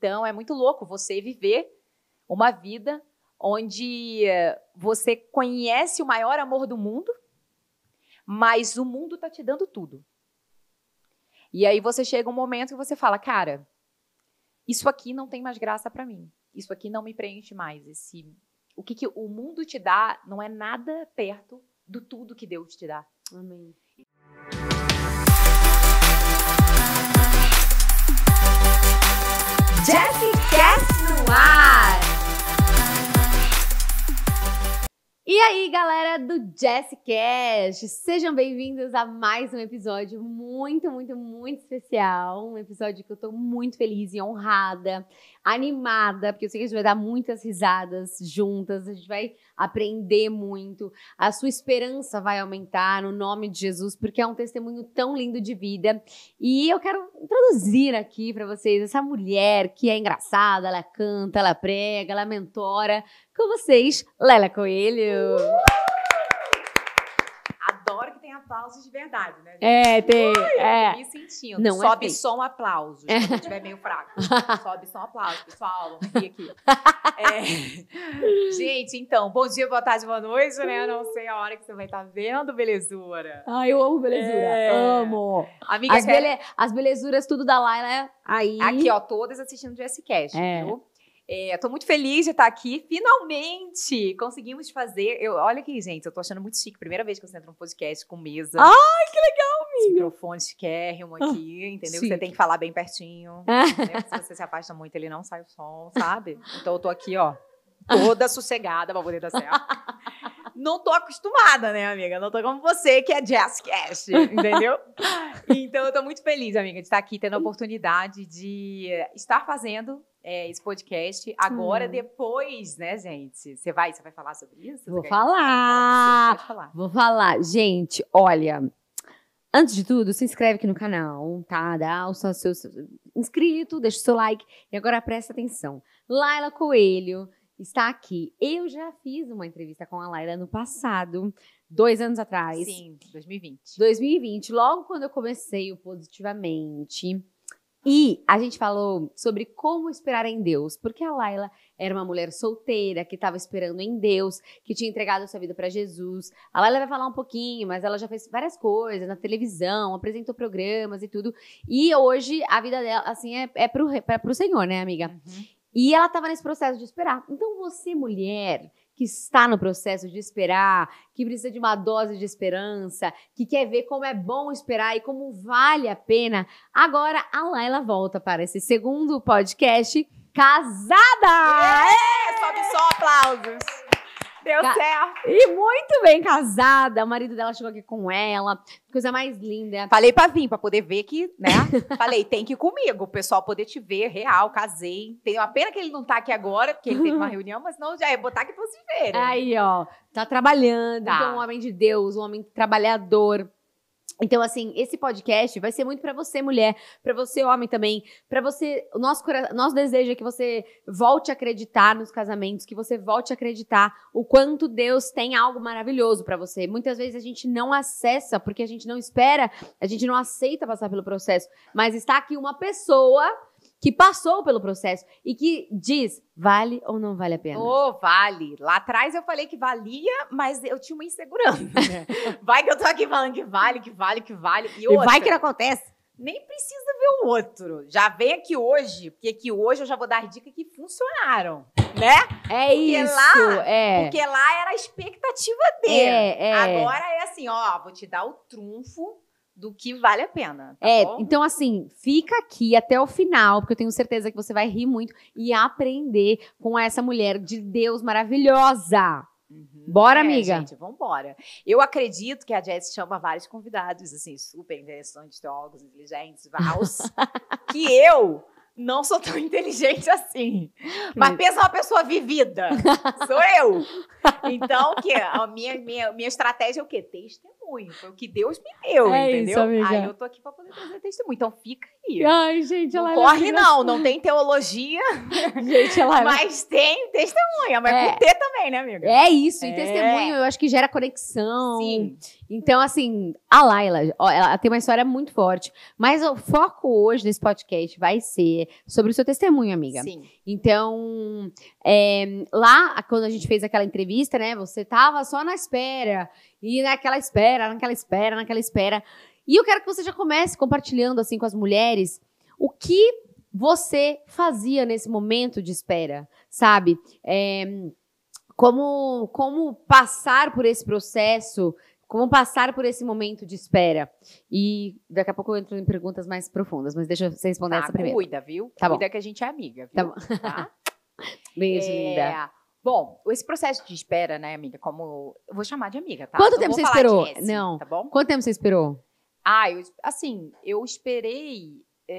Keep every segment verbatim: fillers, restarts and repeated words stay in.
Então, é muito louco você viver uma vida onde você conhece o maior amor do mundo, mas o mundo tá te dando tudo. E aí você chega um momento que você fala, cara, isso aqui não tem mais graça para mim. Isso aqui não me preenche mais. Esse, o que, que o mundo te dá não é nada perto do tudo que Deus te dá. Amém. Jessicast no ar! E aí, galera do Jessicast, sejam bem-vindos a mais um episódio muito, muito, muito especial. Um episódio que eu tô muito feliz e honrada, animada, porque eu sei que a gente vai dar muitas risadas juntas, a gente vai aprender muito, a sua esperança vai aumentar no nome de Jesus, porque é um testemunho tão lindo de vida. E eu quero introduzir aqui pra vocês essa mulher que é engraçada, ela canta, ela prega, ela mentora. Com vocês, Lélia Coelho. Adoro que tem aplausos de verdade, né? É, tem. Ui, é. Me sentindo. Não Sobe é só um aplauso, se eu estiver meio fraco. Sobe só um aplauso, pessoal. Vamos rir aqui. É. Gente, então, bom dia, boa tarde, boa noite, né? Não sei a hora que você vai estar vendo, belezura. Ai, eu amo belezura. É. Amo. Amiga, As, bele... As belezuras, tudo da Laila aí. Aqui, ó, todas assistindo o Jessicast, É. viu? É, tô muito feliz de estar aqui. Finalmente conseguimos fazer. Eu, olha aqui, gente, eu tô achando muito chique. Primeira vez que eu entro num podcast com mesa. Ai, que legal, Os microfones chiquérrimo aqui, entendeu? Sim. Você tem que falar bem pertinho. Né? Se você se afasta muito, ele não sai o som, sabe? Então eu tô aqui, ó, toda sossegada pra poder dar certo. Não tô acostumada, né, amiga? Não tô como você, que é Jessicast, entendeu? Então eu tô muito feliz, amiga, de estar aqui tendo a oportunidade de estar fazendo é, esse podcast. Agora, hum. depois, né, gente? Você vai, você vai falar sobre isso? Vou você falar. Pode falar. Vou falar. Gente, olha, antes de tudo, se inscreve aqui no canal, tá? Dá o seu, seu, seu inscrito, deixa o seu like. E agora presta atenção. Laila Coelho está aqui. Eu já fiz uma entrevista com a Laila no passado, dois anos atrás. Sim, dois mil e vinte. dois mil e vinte, logo quando eu comecei o Positivamente. E a gente falou sobre como esperar em Deus, porque a Laila era uma mulher solteira, que estava esperando em Deus, que tinha entregado a sua vida para Jesus. A Laila vai falar um pouquinho, mas ela já fez várias coisas na televisão, apresentou programas e tudo. E hoje a vida dela, assim, é, é pro, é pro Senhor, né, amiga? Uhum. E ela estava nesse processo de esperar. Então você, mulher, que está no processo de esperar, que precisa de uma dose de esperança, que quer ver como é bom esperar e como vale a pena, agora a Laila volta para esse segundo podcast, Casada! É, sobe só aplausos. Deu Ca- certo. E muito bem casada, o marido dela chegou aqui com ela, coisa mais linda. Falei pra vir, pra poder ver que, né? Falei, tem que ir comigo, o pessoal poder te ver, real, casei. Tem uma pena que ele não tá aqui agora, porque ele teve uma reunião, mas não, já ia botar aqui pra se verem. Aí, ó, tá trabalhando, Tá. então um homem de Deus, um homem trabalhador. Então, assim, esse podcast vai ser muito pra você, mulher, pra você, homem também, pra você, o nosso, cora- nosso desejo é que você volte a acreditar nos casamentos, que você volte a acreditar o quanto Deus tem algo maravilhoso pra você. Muitas vezes a gente não acessa, porque a gente não espera, a gente não aceita passar pelo processo, mas está aqui uma pessoa que passou pelo processo e que diz, vale ou não vale a pena? Ô, vale. Lá atrás eu falei que valia, mas eu tinha uma insegurança, né? Vai que eu tô aqui falando que vale, que vale, que vale. E, E outra, vai que não acontece. nem precisa ver o outro. Já vem aqui hoje, porque aqui hoje eu já vou dar dicas que funcionaram, né? É Porque isso, lá- é. Porque lá era a expectativa dele. É, é. Agora é assim, ó, vou te dar o trunfo do que vale a pena, tá É, bom? então assim, fica aqui até o final, porque eu tenho certeza que você vai rir muito e aprender com essa mulher de Deus maravilhosa. Uhum. Bora, É, amiga? gente, vambora. Eu acredito que a Jess chama vários convidados, assim, super interessantes, teólogos, inteligentes, vals, que eu não sou tão inteligente assim. Mas Mas- pensa uma pessoa vivida. Sou eu. Então, que a minha, minha, minha estratégia é o quê? Testemunho. Foi o que Deus me deu, É entendeu? isso, amiga. Aí eu tô aqui pra poder trazer testemunho. Então, fica Ai, gente, não ela corre é não, não tem teologia, gente, ela mas tem testemunha, mas É. com T também, né, amiga? É isso, e É. testemunho eu acho que gera conexão. Sim. Então, assim, a Laila, ó, ela tem uma história muito forte. Mas o foco hoje desse podcast vai ser sobre o seu testemunho, amiga. Sim. Então, é, lá, quando a gente fez aquela entrevista, né, você tava só na espera. E naquela espera, naquela espera, naquela espera. E eu quero que você já comece compartilhando, assim, com as mulheres, o que você fazia nesse momento de espera, sabe? É, como, como passar por esse processo, como passar por esse momento de espera. E daqui a pouco eu entro em perguntas mais profundas, mas deixa você responder Tá, essa primeiro. cuida, viu? Tá bom. Cuida que a gente é amiga, Tá viu? bom. Tá? Beijo, É, linda. Bom, esse processo de espera, né, amiga, como... Eu vou chamar de amiga, tá? Quanto Não tempo vou você falar esperou? de Jessie, Não. Tá bom? Quanto tempo você esperou? Ah, eu, assim, eu esperei...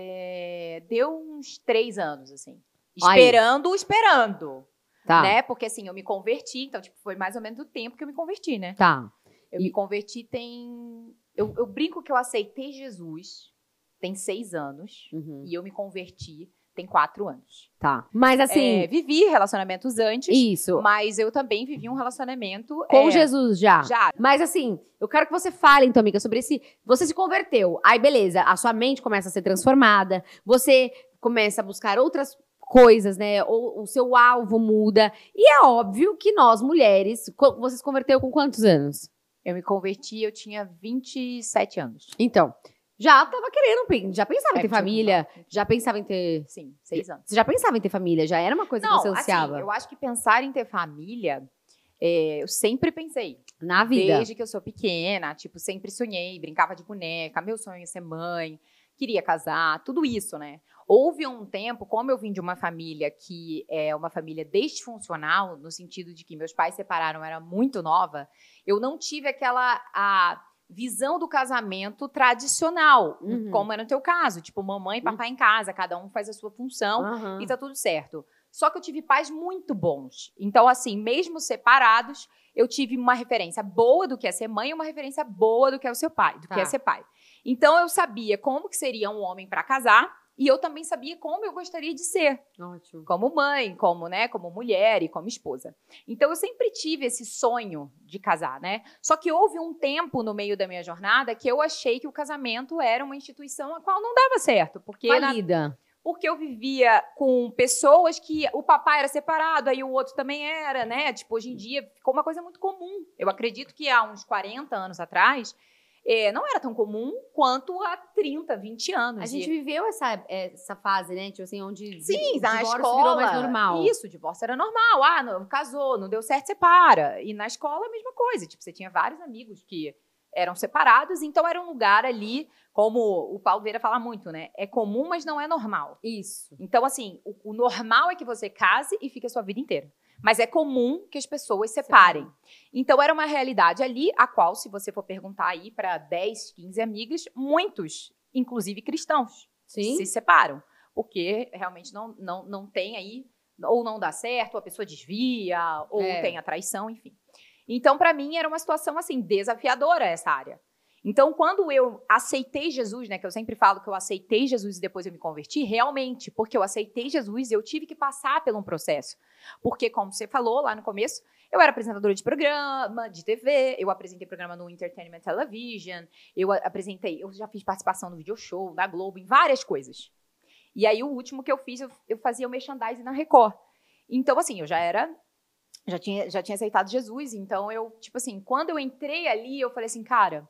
é, deu uns três anos, assim. Aí. Esperando, esperando. Tá, Né? Porque, assim, eu me converti. Então, tipo, foi mais ou menos o tempo que eu me converti, né? tá. Eu E- me converti tem... Eu, eu brinco que eu aceitei Jesus tem seis anos. Uhum. E eu me converti tem quatro anos. Tá. Mas assim, É, vivi relacionamentos antes. isso. Mas eu também vivi um relacionamento... Com é, Jesus já. Já. Mas assim, eu quero que você fale, então, amiga, sobre esse... Você se converteu. Aí, beleza, a sua mente começa a ser transformada. Você começa a buscar outras coisas, né? Ou o seu alvo muda. E é óbvio que nós, mulheres... co- Você se converteu com quantos anos? Eu me converti, eu tinha vinte e sete anos. Então, já tava querendo... pen- Já pensava em É, ter tinha- família? Já pensava em ter... Sim, seis anos. Você já pensava em ter família? Já era uma coisa Não, que você ansiava? assim, eu acho que pensar em ter família, é, eu sempre pensei. Na vida. Desde que eu sou pequena, tipo, sempre sonhei, brincava de boneca, meu sonho é ser mãe, queria casar, tudo isso, né? Houve um tempo, como eu vim de uma família que é uma família disfuncional, no sentido de que meus pais se separaram, eu era muito nova, eu não tive aquela a visão do casamento tradicional, Uhum. como é no teu caso, tipo, mamãe e papai em casa, cada um faz a sua função, Aham. e tá tudo certo. Só que eu tive pais muito bons. Então, assim, mesmo separados, eu tive uma referência boa do que é ser mãe e uma referência boa do que é o seu pai, do Tá. que é ser pai. Então, eu sabia como que seria um homem para casar e eu também sabia como eu gostaria de ser, Ótimo. como mãe, como, né, como mulher e como esposa. Então, eu sempre tive esse sonho de casar, né? Só que houve um tempo no meio da minha jornada que eu achei que o casamento era uma instituição a qual não dava certo, porque na Falida. porque eu vivia com pessoas que o papai era separado, aí o outro também era, né? Tipo, hoje em dia ficou uma coisa muito comum. Eu acredito que há uns quarenta anos atrás, eh, não era tão comum quanto há trinta, vinte anos. A gente E- viveu essa, essa fase, né? Tipo assim, onde Sim, o na divórcio escola. virou mais normal. Isso, o divórcio era normal. Ah, não, casou, não deu certo, separa. E na escola a mesma coisa. Tipo, você tinha vários amigos que eram separados, então era um lugar ali, como o Paulo Vieira fala muito, né? É comum, mas não é normal. Isso. Então, assim, o, o normal é que você case e fique a sua vida inteira. Mas é comum que as pessoas separem. Então, era uma realidade ali, a qual, se você for perguntar aí para dez, quinze amigas, muitos, inclusive cristãos, Sim. se separam. Porque realmente não, não, não tem aí, ou não dá certo, ou a pessoa desvia, ou É. tem a traição, enfim. Então, para mim, era uma situação, assim, desafiadora essa área. Então, quando eu aceitei Jesus, né, que eu sempre falo que eu aceitei Jesus e depois eu me converti, realmente, porque eu aceitei Jesus, eu tive que passar por um processo. Porque, como você falou lá no começo, eu era apresentadora de programa, de T V, eu apresentei programa no Entertainment Television, eu a- apresentei, eu já fiz participação no video show, na Globo, em várias coisas. E aí, o último que eu fiz, eu, eu fazia o merchandising na Record. Então, assim, eu já era... Já tinha, já tinha aceitado Jesus, então eu, tipo assim, quando eu entrei ali, eu falei assim, cara,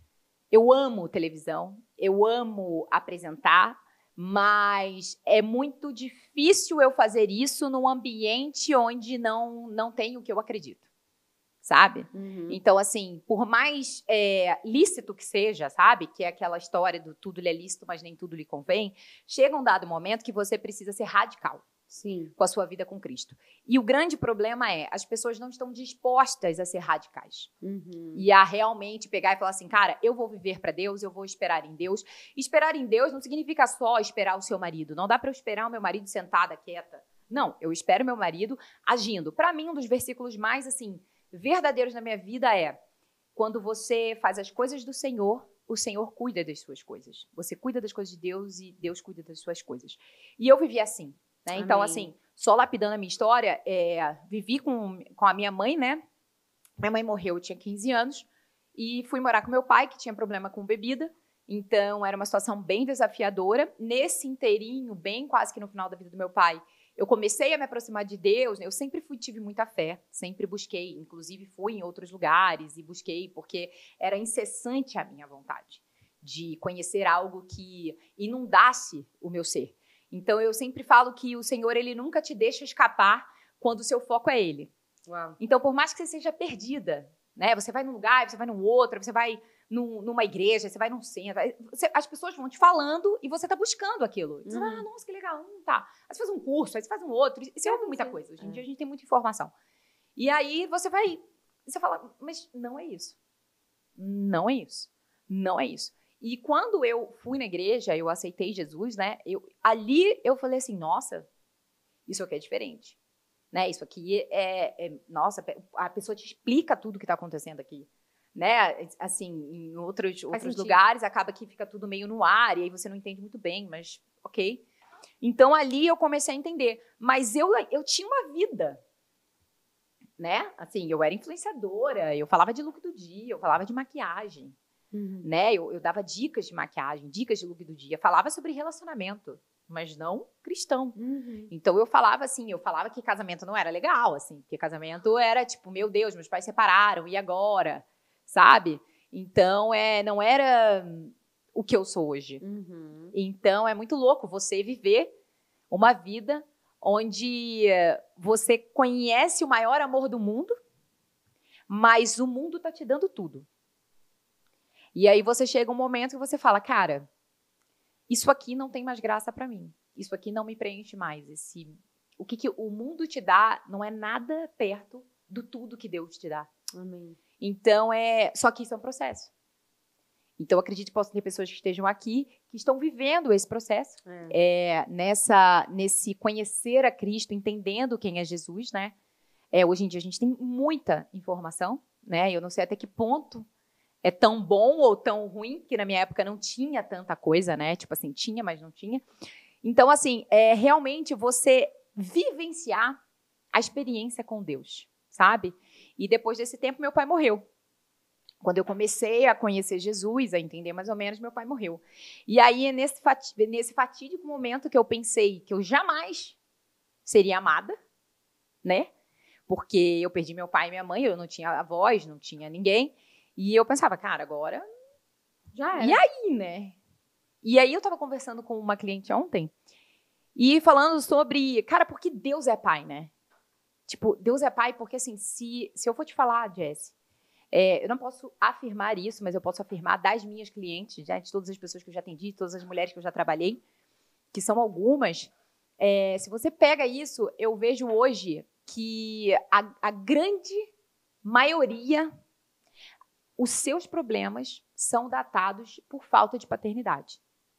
eu amo televisão, eu amo apresentar, mas é muito difícil eu fazer isso num ambiente onde não, não tem o que eu acredito, sabe? Uhum. Então, assim, por mais é, lícito que seja, sabe? Que é aquela história do tudo lhe é lícito, mas nem tudo lhe convém, chega um dado momento que você precisa ser radical Sim. com a sua vida com Cristo. E o grande problema é, as pessoas não estão dispostas a ser radicais. Uhum. E a realmente pegar e falar assim, cara, eu vou viver para Deus, eu vou esperar em Deus. Esperar em Deus não significa só esperar o seu marido. Não dá para eu esperar o meu marido sentada, quieta. Não, eu espero meu marido agindo. Para mim, um dos versículos mais, assim, verdadeiros na minha vida é quando você faz as coisas do Senhor o Senhor cuida das suas coisas. Você cuida das coisas de Deus e Deus cuida das suas coisas. E eu vivi assim, né? Então, assim, só lapidando a minha história, é, vivi com, com a minha mãe, né? Minha mãe morreu, eu tinha quinze anos, e fui morar com meu pai, que tinha problema com bebida. Então, era uma situação bem desafiadora. Nesse inteirinho, bem quase que no final da vida do meu pai, eu comecei a me aproximar de Deus, né? Eu sempre fui, tive muita fé, sempre busquei, inclusive fui em outros lugares e busquei, porque era incessante a minha vontade de conhecer algo que inundasse o meu ser. Então, eu sempre falo que o Senhor, ele nunca te deixa escapar quando o seu foco é Ele. Uau. Então, por mais que você seja perdida, né? Você vai num lugar, você vai num outro, você vai num, numa igreja, você vai num centro. Você, as pessoas vão te falando e você tá buscando aquilo. Você uhum. fala, ah, nossa, que legal, hum, tá. Aí você faz um curso, aí você faz um outro. E você ouve muita coisa. Hoje em é. dia a gente tem muita informação. E aí você vai, você fala, mas não é isso. Não é isso. Não é isso. E quando eu fui na igreja, eu aceitei Jesus, né? Eu, ali eu falei assim, nossa, isso aqui é diferente. Né? Isso aqui é, é... Nossa, a pessoa te explica tudo o que está acontecendo aqui. Né? Assim, em outros, outros lugares, acaba que fica tudo meio no ar, e aí você não entende muito bem, mas ok. Então, ali eu comecei a entender. Mas eu, eu tinha uma vida. Né? Assim, eu era influenciadora, eu falava de look do dia, eu falava de maquiagem. Uhum. Né? Eu, eu dava dicas de maquiagem, dicas de look do dia, falava sobre relacionamento, mas não cristão. Uhum. Então, eu falava assim, eu falava que casamento não era legal, assim, porque casamento era tipo, meu Deus, meus pais separaram, e agora? Sabe? Então, é, não era o que eu sou hoje. Uhum. Então, é muito louco você viver uma vida onde você conhece o maior amor do mundo, mas o mundo tá te dando tudo. E aí você chega um momento que você fala, cara, isso aqui não tem mais graça para mim. Isso aqui não me preenche mais. Esse, o que, que o mundo te dá não é nada perto do tudo que Deus te dá. Amém. Então, é, só que isso é um processo. Então, acredito que possam ter pessoas que estejam aqui que estão vivendo esse processo. É. É, nessa, nesse conhecer a Cristo, entendendo quem é Jesus, né? É, hoje em dia a gente tem muita informação, né? Eu não sei até que ponto é tão bom ou tão ruim, que na minha época não tinha tanta coisa, né? Tipo assim, tinha, mas não tinha. Então, assim, é realmente você vivenciar a experiência com Deus, sabe? E depois desse tempo, meu pai morreu. Quando eu comecei a conhecer Jesus, a entender mais ou menos, meu pai morreu. E aí, nesse, fati- nesse fatídico momento que eu pensei que eu jamais seria amada, né? Porque eu perdi meu pai e minha mãe, eu não tinha avós, não tinha ninguém. E eu pensava, cara, agora já era. E aí, né? E aí eu tava conversando com uma cliente ontem e falando sobre, cara, porque Deus é pai, né? Tipo, Deus é pai porque, assim, se, se eu for te falar, Jess, é, eu não posso afirmar isso, mas eu posso afirmar das minhas clientes, né, de todas as pessoas que eu já atendi, todas as mulheres que eu já trabalhei, que são algumas. É, se você pega isso, eu vejo hoje que a, a grande maioria, os seus problemas são datados por falta de paternidade.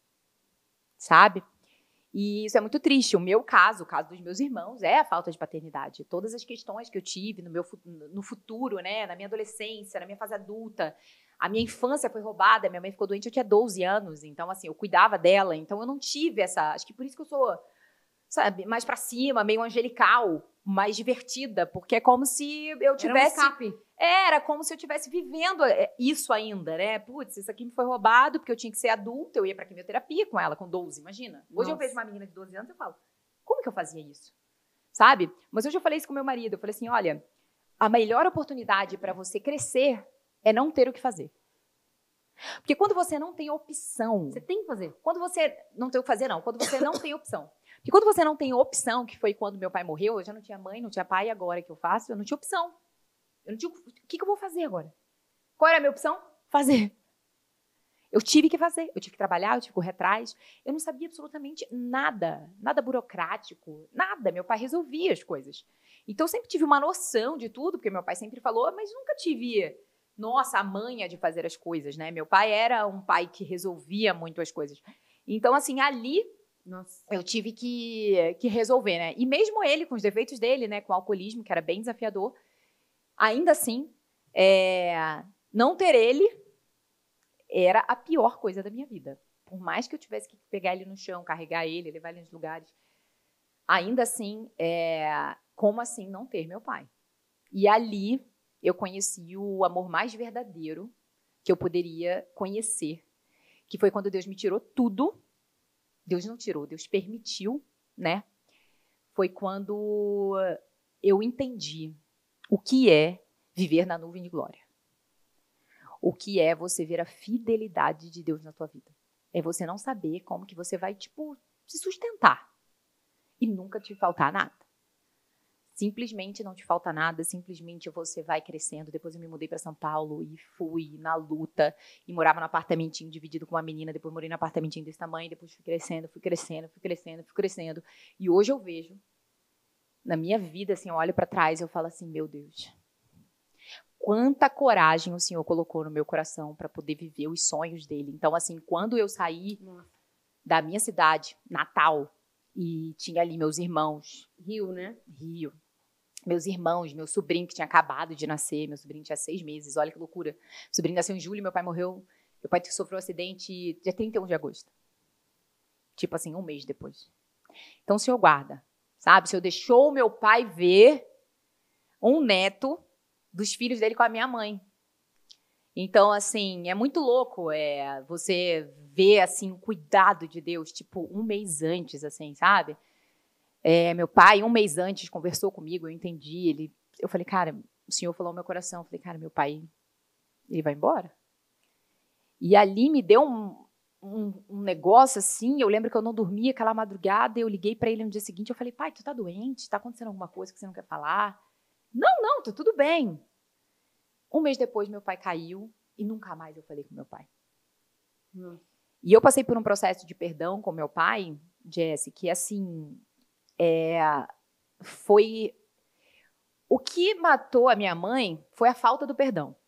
Sabe? E isso é muito triste. O meu caso, o caso dos meus irmãos, é a falta de paternidade. Todas as questões que eu tive no meu no futuro, né, na minha adolescência, na minha fase adulta, a minha infância foi roubada, minha mãe ficou doente, eu tinha doze anos, então assim, eu cuidava dela, então eu não tive essa, acho que por isso que eu sou, sabe, mais pra cima, meio angelical, mais divertida, porque é como se eu tivesse... Era um escape. Era como se eu estivesse vivendo isso ainda, né? Putz, isso aqui me foi roubado porque eu tinha que ser adulta, eu ia pra quimioterapia com ela, com doze, imagina. Hoje Nossa. Eu vejo uma menina de doze anos e eu falo, como que eu fazia isso? Sabe? Mas hoje eu falei isso com meu marido, eu falei assim, olha, a melhor oportunidade para você crescer é não ter o que fazer. Porque quando você não tem opção... Você tem que fazer. Quando você não tem o que fazer, não. Quando você não tem opção. Porque quando você não tem opção, que foi quando meu pai morreu, eu já não tinha mãe, não tinha pai, agora que eu faço, eu não tinha opção. Eu não tinha, o que, que eu vou fazer agora? Qual era a minha opção? Fazer. Eu tive que fazer. Eu tive que trabalhar, eu tive que correr atrás. Eu não sabia absolutamente nada. Nada burocrático, nada. Meu pai resolvia as coisas. Então, eu sempre tive uma noção de tudo, porque meu pai sempre falou, mas nunca tive, nossa, a manha de fazer as coisas, né? Meu pai era um pai que resolvia muito as coisas. Então, assim, ali... Nossa. Eu tive que, que resolver, né? E mesmo ele, com os defeitos dele, né? Com o alcoolismo, que era bem desafiador, ainda assim, é, não ter ele era a pior coisa da minha vida. Por mais que eu tivesse que pegar ele no chão, carregar ele, levar ele nos lugares, ainda assim, é, como assim não ter meu pai? E ali eu conheci o amor mais verdadeiro que eu poderia conhecer, que foi quando Deus me tirou tudo. Deus não tirou, Deus permitiu, né? Foi quando eu entendi o que é viver na nuvem de glória. O que é você ver a fidelidade de Deus na tua vida. É você não saber como que você vai, tipo, se sustentar e nunca te faltar nada. Simplesmente não te falta nada, simplesmente você vai crescendo. Depois eu me mudei para São Paulo e fui na luta e morava num apartamentinho dividido com uma menina, depois morei num apartamentinho desse tamanho, depois fui crescendo, fui crescendo, fui crescendo, fui crescendo. E hoje eu vejo, na minha vida, assim, eu olho para trás e eu falo assim, meu Deus, quanta coragem o Senhor colocou no meu coração para poder viver os sonhos dele. Então, assim, quando eu saí Nossa. da minha cidade, Natal, e tinha ali meus irmãos. Rio, né? Rio. Meus irmãos, meu sobrinho que tinha acabado de nascer, meu sobrinho tinha seis meses, olha que loucura. Meu sobrinho nasceu em julho, meu pai morreu, meu pai sofreu um acidente dia trinta e um de agosto. Tipo assim, um mês depois. Então o Senhor guarda, sabe? O Senhor deixou o meu pai ver um neto dos filhos dele com a minha mãe. Então, assim, é muito louco é, você ver, assim, o cuidado de Deus, tipo, um mês antes, assim, sabe? É, meu pai, um mês antes, conversou comigo, eu entendi. Ele, eu falei, cara, o Senhor falou no meu coração. Eu falei, cara, meu pai, ele vai embora? E ali me deu um, um, um negócio assim. Eu lembro que eu não dormia aquela madrugada. Eu liguei para ele no dia seguinte. Eu falei, pai, tu tá doente? Tá acontecendo alguma coisa que você não quer falar? Não, não, tá tudo bem. Um mês depois, meu pai caiu e nunca mais eu falei com meu pai. Hum. E eu passei por um processo de perdão com meu pai, Jesse, que assim... É, foi o que matou a minha mãe foi a falta do perdão.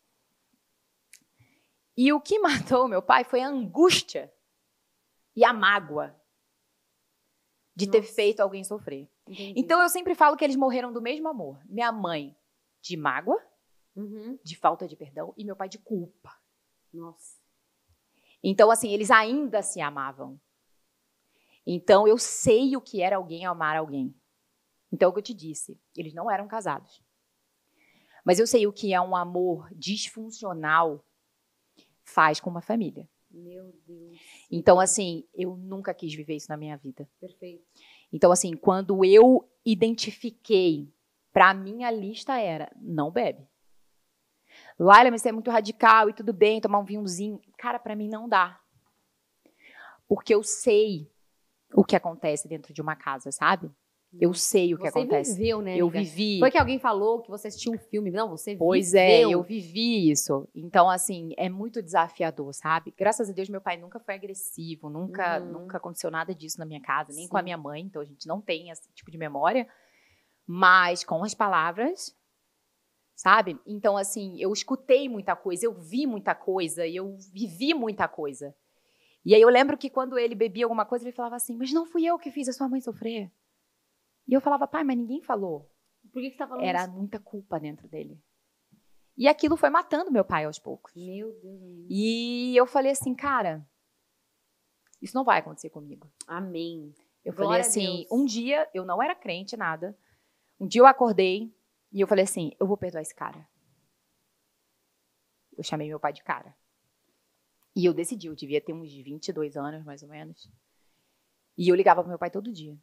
E o que matou meu pai foi a angústia e a mágoa de Nossa. ter feito alguém sofrer. Entendi. Então eu sempre falo que eles morreram do mesmo amor. Minha mãe de mágoa, uhum. de falta de perdão, e meu pai de culpa. Nossa. Então assim, eles ainda se amavam. Então, eu sei o que era alguém amar alguém. Então, é o que eu te disse. Eles não eram casados. Mas eu sei o que é um amor disfuncional faz com uma família. Meu Deus. Então, assim, eu nunca quis viver isso na minha vida. Perfeito. Então, assim, quando eu identifiquei, pra mim a lista era, não bebe. Laila, mas você é muito radical e tudo bem, tomar um vinhozinho. Cara, pra mim não dá. Porque eu sei o que acontece dentro de uma casa, sabe? Eu sei o que você acontece. Você viveu, né, Eu amiga? vivi. Foi que alguém falou que você assistiu um filme. Não, você viveu. Pois é, eu vivi isso. Então, assim, é muito desafiador, sabe? Graças a Deus, meu pai nunca foi agressivo. Nunca, uhum. nunca aconteceu nada disso na minha casa. Nem Sim. com a minha mãe. Então, a gente não tem esse tipo de memória. Mas com as palavras, sabe? Então, assim, eu escutei muita coisa. Eu vi muita coisa. E eu vivi muita coisa. E aí eu lembro que quando ele bebia alguma coisa, ele falava assim, mas não fui eu que fiz a sua mãe sofrer. E eu falava, pai, mas ninguém falou. Por que, que você tá falando Era isso? muita culpa dentro dele. E aquilo foi matando meu pai aos poucos. Meu Deus. Deus. E eu falei assim, cara, isso não vai acontecer comigo. Amém. Eu Glória falei assim, um dia, eu não era crente, nada. Um dia eu acordei e eu falei assim, eu vou perdoar esse cara. Eu chamei meu pai de cara. E eu decidi, eu devia ter uns vinte e dois anos, mais ou menos. E eu ligava pro meu pai todo dia.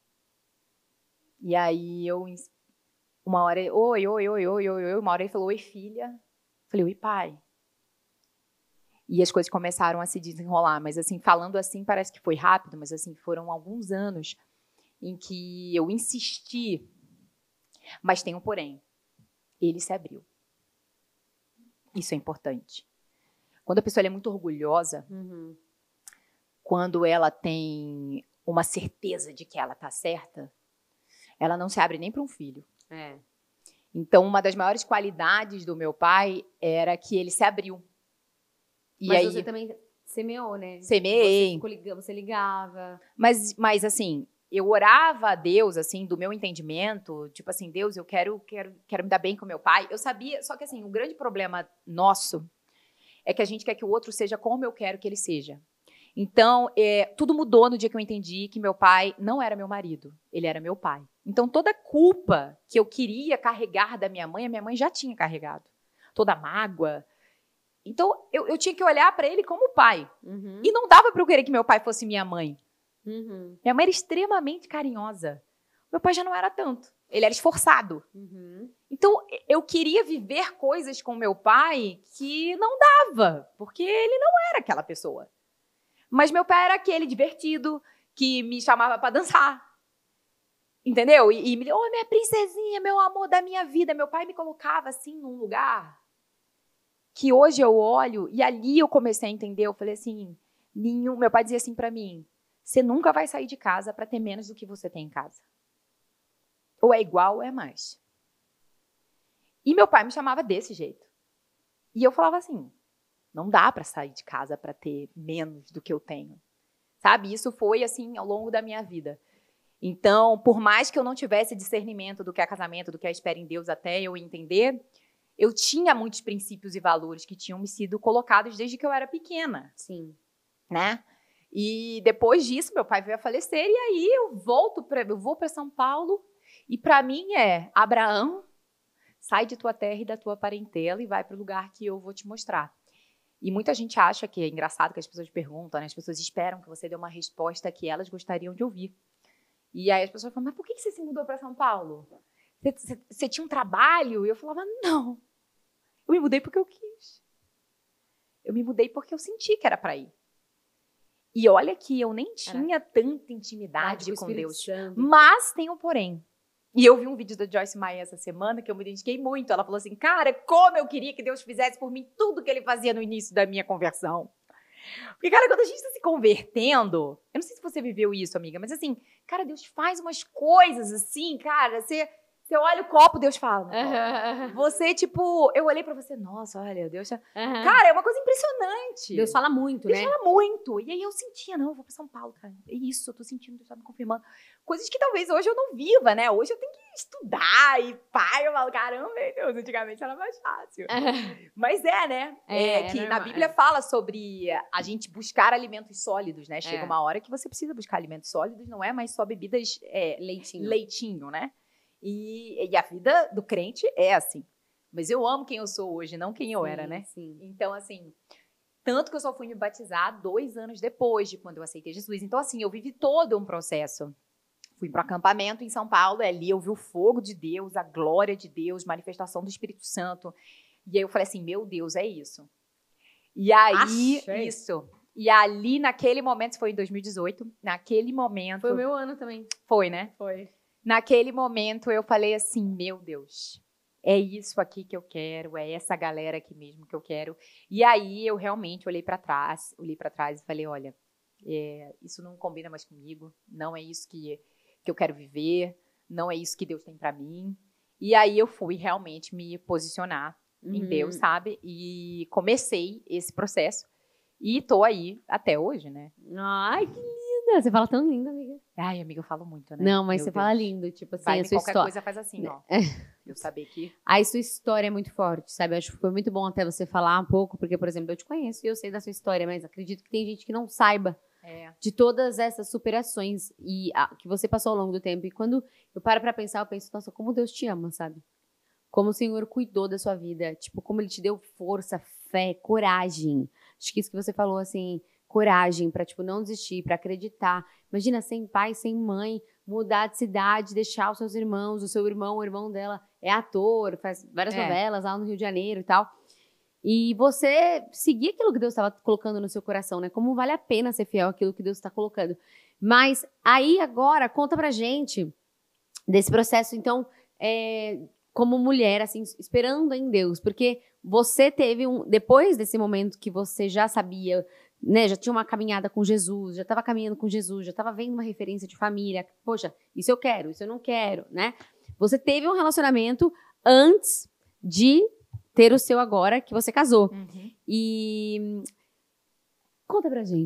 E aí eu, uma hora, oi, oi, oi, oi, oi, oi, uma hora ele falou, oi, filha. Falei, oi, pai. E as coisas começaram a se desenrolar, mas assim, falando assim, parece que foi rápido, mas assim, foram alguns anos em que eu insisti. Mas tem um porém. Ele se abriu. Isso é importante. Quando a pessoa é muito orgulhosa, uhum. quando ela tem uma certeza de que ela está certa, ela não se abre nem para um filho. É. Então, uma das maiores qualidades do meu pai era que ele se abriu. E mas aí, você também semeou, né? Semeei. Você, ligava, você ligava. Mas, mas, assim, eu orava a Deus, assim, do meu entendimento, tipo assim, Deus, eu quero, quero, quero me dar bem com meu pai. Eu sabia, só que assim, o grande problema nosso é que a gente quer que o outro seja como eu quero que ele seja. Então, é, tudo mudou no dia que eu entendi que meu pai não era meu marido, ele era meu pai. Então, toda a culpa que eu queria carregar da minha mãe, a minha mãe já tinha carregado. Toda a mágoa. Então, eu, eu tinha que olhar para ele como pai. Uhum. E não dava para eu querer que meu pai fosse minha mãe. Uhum. Minha mãe era extremamente carinhosa. Meu pai já não era tanto. Ele era esforçado. Uhum. Então, eu queria viver coisas com meu pai que não dava, porque ele não era aquela pessoa. Mas meu pai era aquele divertido que me chamava para dançar. Entendeu? E, e me oh, minha princesinha, meu amor da minha vida. Meu pai me colocava assim num lugar que hoje eu olho e ali eu comecei a entender. Eu falei assim, nenhum. Meu pai dizia assim para mim, você nunca vai sair de casa para ter menos do que você tem em casa. Ou é igual ou é mais. E meu pai me chamava desse jeito. E eu falava assim, não dá para sair de casa para ter menos do que eu tenho. Sabe? Isso foi assim ao longo da minha vida. Então, por mais que eu não tivesse discernimento do que é casamento, do que é espera em Deus até eu entender, eu tinha muitos princípios e valores que tinham me sido colocados desde que eu era pequena. Sim. Né? E depois disso, meu pai veio a falecer e aí eu volto para eu vou para São Paulo e para mim é Abraão, sai de tua terra e da tua parentela e vai para o lugar que eu vou te mostrar. E muita gente acha que é engraçado que as pessoas perguntam, né? As pessoas esperam que você dê uma resposta que elas gostariam de ouvir. E aí as pessoas falam, mas por que você se mudou para São Paulo? Você, você, você tinha um trabalho? E eu falava, não. Eu me mudei porque eu quis. Eu me mudei porque eu senti que era para ir. E olha que eu nem tinha Caraca. tanta intimidade ah, com Deus. Santo. Mas tem um porém. E eu vi um vídeo da Joyce Meyer essa semana que eu me identifiquei muito. Ela falou assim, cara, como eu queria que Deus fizesse por mim tudo que ele fazia no início da minha conversão. Porque, cara, quando a gente está se convertendo, eu não sei se você viveu isso, amiga, mas assim, cara, Deus faz umas coisas assim, cara, você... Você olha o copo, Deus fala. Uhum. Você, tipo, eu olhei pra você, nossa, olha, Deus... Uhum. Cara, é uma coisa impressionante. Deus fala muito, Deus né? Deus fala muito. E aí eu sentia, não, eu vou pra São Paulo, cara. É isso, eu tô sentindo, Deus tá me confirmando. Coisas que talvez hoje eu não viva, né? Hoje eu tenho que estudar e pai, eu falo, caramba, meu Deus, antigamente era mais fácil. Uhum. Mas é, né? É, é que é na Bíblia é. fala sobre a gente buscar alimentos sólidos, né? Chega é. uma hora que você precisa buscar alimentos sólidos, não é mais só bebidas... É, leitinho. Leitinho, né? E, e a vida do crente é assim. Mas eu amo quem eu sou hoje, não quem eu sim, era, né? Sim. Então, assim, tanto que eu só fui me batizar dois anos depois de quando eu aceitei Jesus. Então, assim, eu vivi todo um processo. Fui para o acampamento em São Paulo, ali eu vi o fogo de Deus, a glória de Deus, manifestação do Espírito Santo. E aí eu falei assim, meu Deus, é isso. E aí, Achei. isso. E ali, naquele momento, isso foi em dois mil e dezoito, naquele momento... Foi o meu ano também. Foi, né? Foi. Naquele momento, eu falei assim, meu Deus, é isso aqui que eu quero, é essa galera aqui mesmo que eu quero. E aí, eu realmente olhei para trás, olhei para trás e falei, olha, é, isso não combina mais comigo, não é isso que, que eu quero viver, não é isso que Deus tem para mim. E aí, eu fui realmente me posicionar uhum. em Deus, sabe? E comecei esse processo e tô aí até hoje, né? Ai, que linda! Você fala tão lindo, amiga. Ai, amiga, eu falo muito, né? Não, mas Meu você Deus. fala lindo, tipo assim, Vai, a sua qualquer história. coisa faz assim, ó. Eu saber que... A sua história é muito forte, sabe? Eu acho que foi muito bom até você falar um pouco, porque, por exemplo, eu te conheço e eu sei da sua história, mas acredito que tem gente que não saiba é. de todas essas superações e a, que você passou ao longo do tempo. E quando eu paro pra pensar, eu penso, nossa, como Deus te ama, sabe? Como o Senhor cuidou da sua vida, tipo, como Ele te deu força, fé, coragem. Acho que isso que você falou, assim... coragem para tipo não desistir, para acreditar. Imagina sem pai, sem mãe, mudar de cidade, deixar os seus irmãos, o seu irmão, o irmão dela é ator, faz várias é. novelas lá no Rio de Janeiro e tal. E você seguir aquilo que Deus estava colocando no seu coração, né? Como vale a pena ser fiel àquilo que Deus está colocando. Mas aí agora conta pra gente desse processo, então, é, como mulher, assim, esperando em Deus, porque você teve um depois desse momento que você já sabia, né, já tinha uma caminhada com Jesus, já estava caminhando com Jesus, já estava vendo uma referência de família. Poxa, isso eu quero, isso eu não quero, né? Você teve um relacionamento antes de ter o seu agora, que você casou. Uhum. E conta pra gente,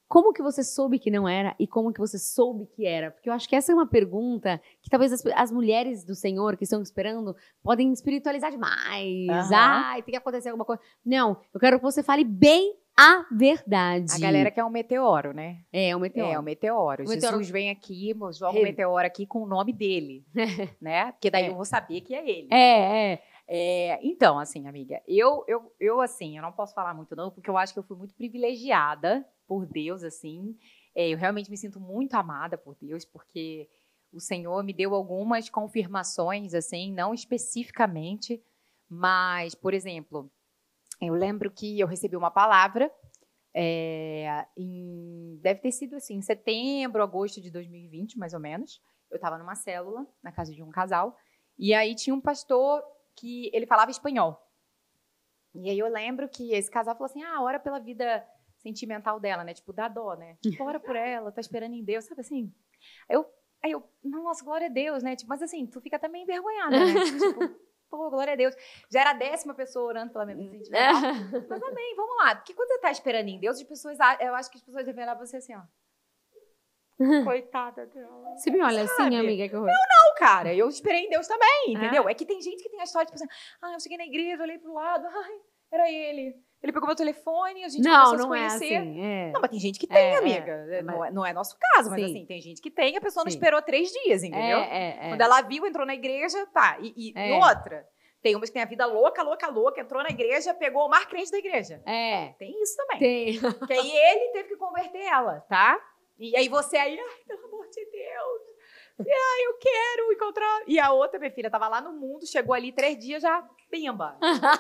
como que você soube que não era e como que você soube que era? Porque eu acho que essa é uma pergunta que talvez as, as mulheres do Senhor que estão esperando podem espiritualizar demais. Aham. Ai, tem que acontecer alguma coisa. Não, eu quero que você fale bem a verdade. A galera quer um meteoro, né? É, o meteoro. É, o meteoro. O Jesus meteoro- vem aqui, joga Re- o meteoro aqui com o nome dele, né? Porque daí É. eu vou saber que é ele. É, é. É, então, assim, amiga, eu, eu, eu, assim, eu não posso falar muito não, porque eu acho que eu fui muito privilegiada por Deus, assim. É, eu realmente me sinto muito amada por Deus, porque o Senhor me deu algumas confirmações, assim, não especificamente, mas, por exemplo, eu lembro que eu recebi uma palavra, é, em, deve ter sido, assim, em setembro, agosto de dois mil e vinte, mais ou menos. Eu estava numa célula, na casa de um casal, e aí tinha um pastor que ele falava espanhol. E aí eu lembro que esse casal falou assim, ah, ora pela vida sentimental dela, né? Tipo, dá dó, né? Tipo, ora por ela, tá esperando em Deus, sabe assim? Aí eu, aí eu, nossa, glória a Deus, né? Tipo, mas assim, tu fica também envergonhada, né? Tipo, pô, glória a Deus. Já era a décima pessoa orando pela minha vida sentimental. Mas amém, vamos lá. Porque quando você tá esperando em Deus, as pessoas, eu acho que as pessoas devem olhar pra você assim, ó. Coitada dela. Você me olha Sabe? assim, amiga, que horror. Não, cara, eu esperei em Deus também, entendeu? Ah. É que tem gente que tem a história, tipo assim, ah, eu cheguei na igreja, olhei pro lado, ai, era ele. Ele pegou meu telefone, a gente Não, começou não a é se conhecer. assim. É. Não, mas tem gente que tem, É, é, amiga. é, não, mas- é, não é nosso caso, mas Sim. assim, tem gente que tem, a pessoa não Sim. esperou três dias, entendeu? É, é, é. Quando ela viu, entrou na igreja, tá. E, e- É. e outra, tem umas que tem a vida louca, louca, louca, entrou na igreja, pegou o mar crente da igreja. É, Tem isso também. tem. Porque aí ele teve que converter ela, tá? E aí você aí, ai, pelo amor de Deus. E ai, eu quero encontrar. E a outra, minha filha, tava lá no mundo, chegou ali três dias já, pimba.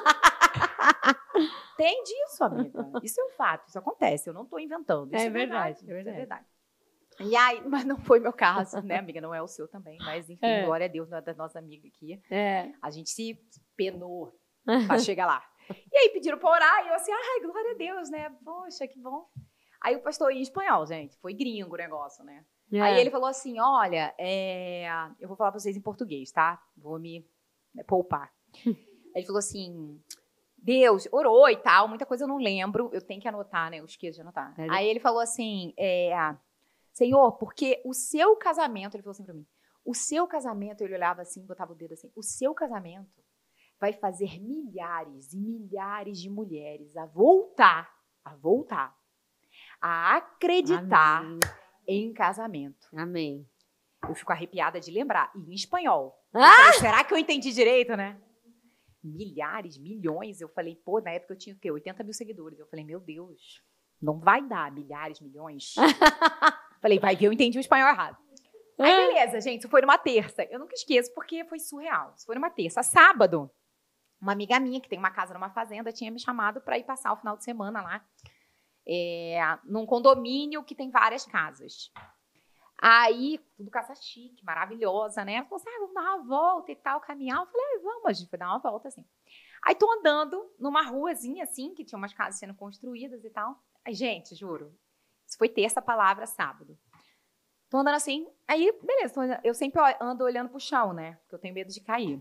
Tem disso, amiga. Isso é um fato, isso acontece. Eu não tô inventando. Isso É é, verdade, verdade, é isso é verdade. verdade. E aí, mas não foi meu caso, né, amiga? Não é o seu também. Mas, enfim, É. glória a Deus, não é da nossa amiga aqui. É. A gente se penou pra chegar lá. E aí pediram pra orar, e eu assim, ai, glória a Deus, né? Poxa, que bom. Aí o pastor ia em espanhol, gente. Foi gringo o negócio, né? É. Aí ele falou assim, olha, é, eu vou falar pra vocês em português, tá? Vou me né, poupar. Ele falou assim, Deus, orou e tal, muita coisa eu não lembro, eu tenho que anotar, né? Eu esqueço de anotar. É. Aí ele falou assim, é, Senhor, porque o seu casamento, ele falou assim pra mim, o seu casamento, ele olhava assim, botava o dedo assim, o seu casamento vai fazer milhares e milhares de mulheres a voltar, a voltar, a acreditar Amém. em casamento. Amém. Eu fico arrepiada de lembrar. E em espanhol. Eu Ah! falei, será que eu entendi direito, né? Milhares, milhões. Eu falei, pô, na época eu tinha o quê? oitenta mil seguidores. Eu falei, meu Deus, não vai dar milhares, milhões. Falei, vai ver, eu entendi o espanhol errado. Aí, beleza, gente, isso foi numa terça. Eu nunca esqueço, porque foi surreal. Isso foi numa terça. Sábado, uma amiga minha, que tem uma casa numa fazenda, tinha me chamado para ir passar o final de semana lá. É, num condomínio que tem várias casas. Aí, tudo casa chique, maravilhosa, né? Ela falou assim, ah, vamos dar uma volta e tal, caminhar. Eu falei, ah, vamos, a gente foi dar uma volta, assim. Aí, tô andando numa ruazinha, assim, que tinha umas casas sendo construídas e tal. Aí, gente, juro, isso foi terça, palavra, sábado. Tô andando assim, aí, beleza, tô andando, eu sempre ando olhando pro chão, né? Porque eu tenho medo de cair.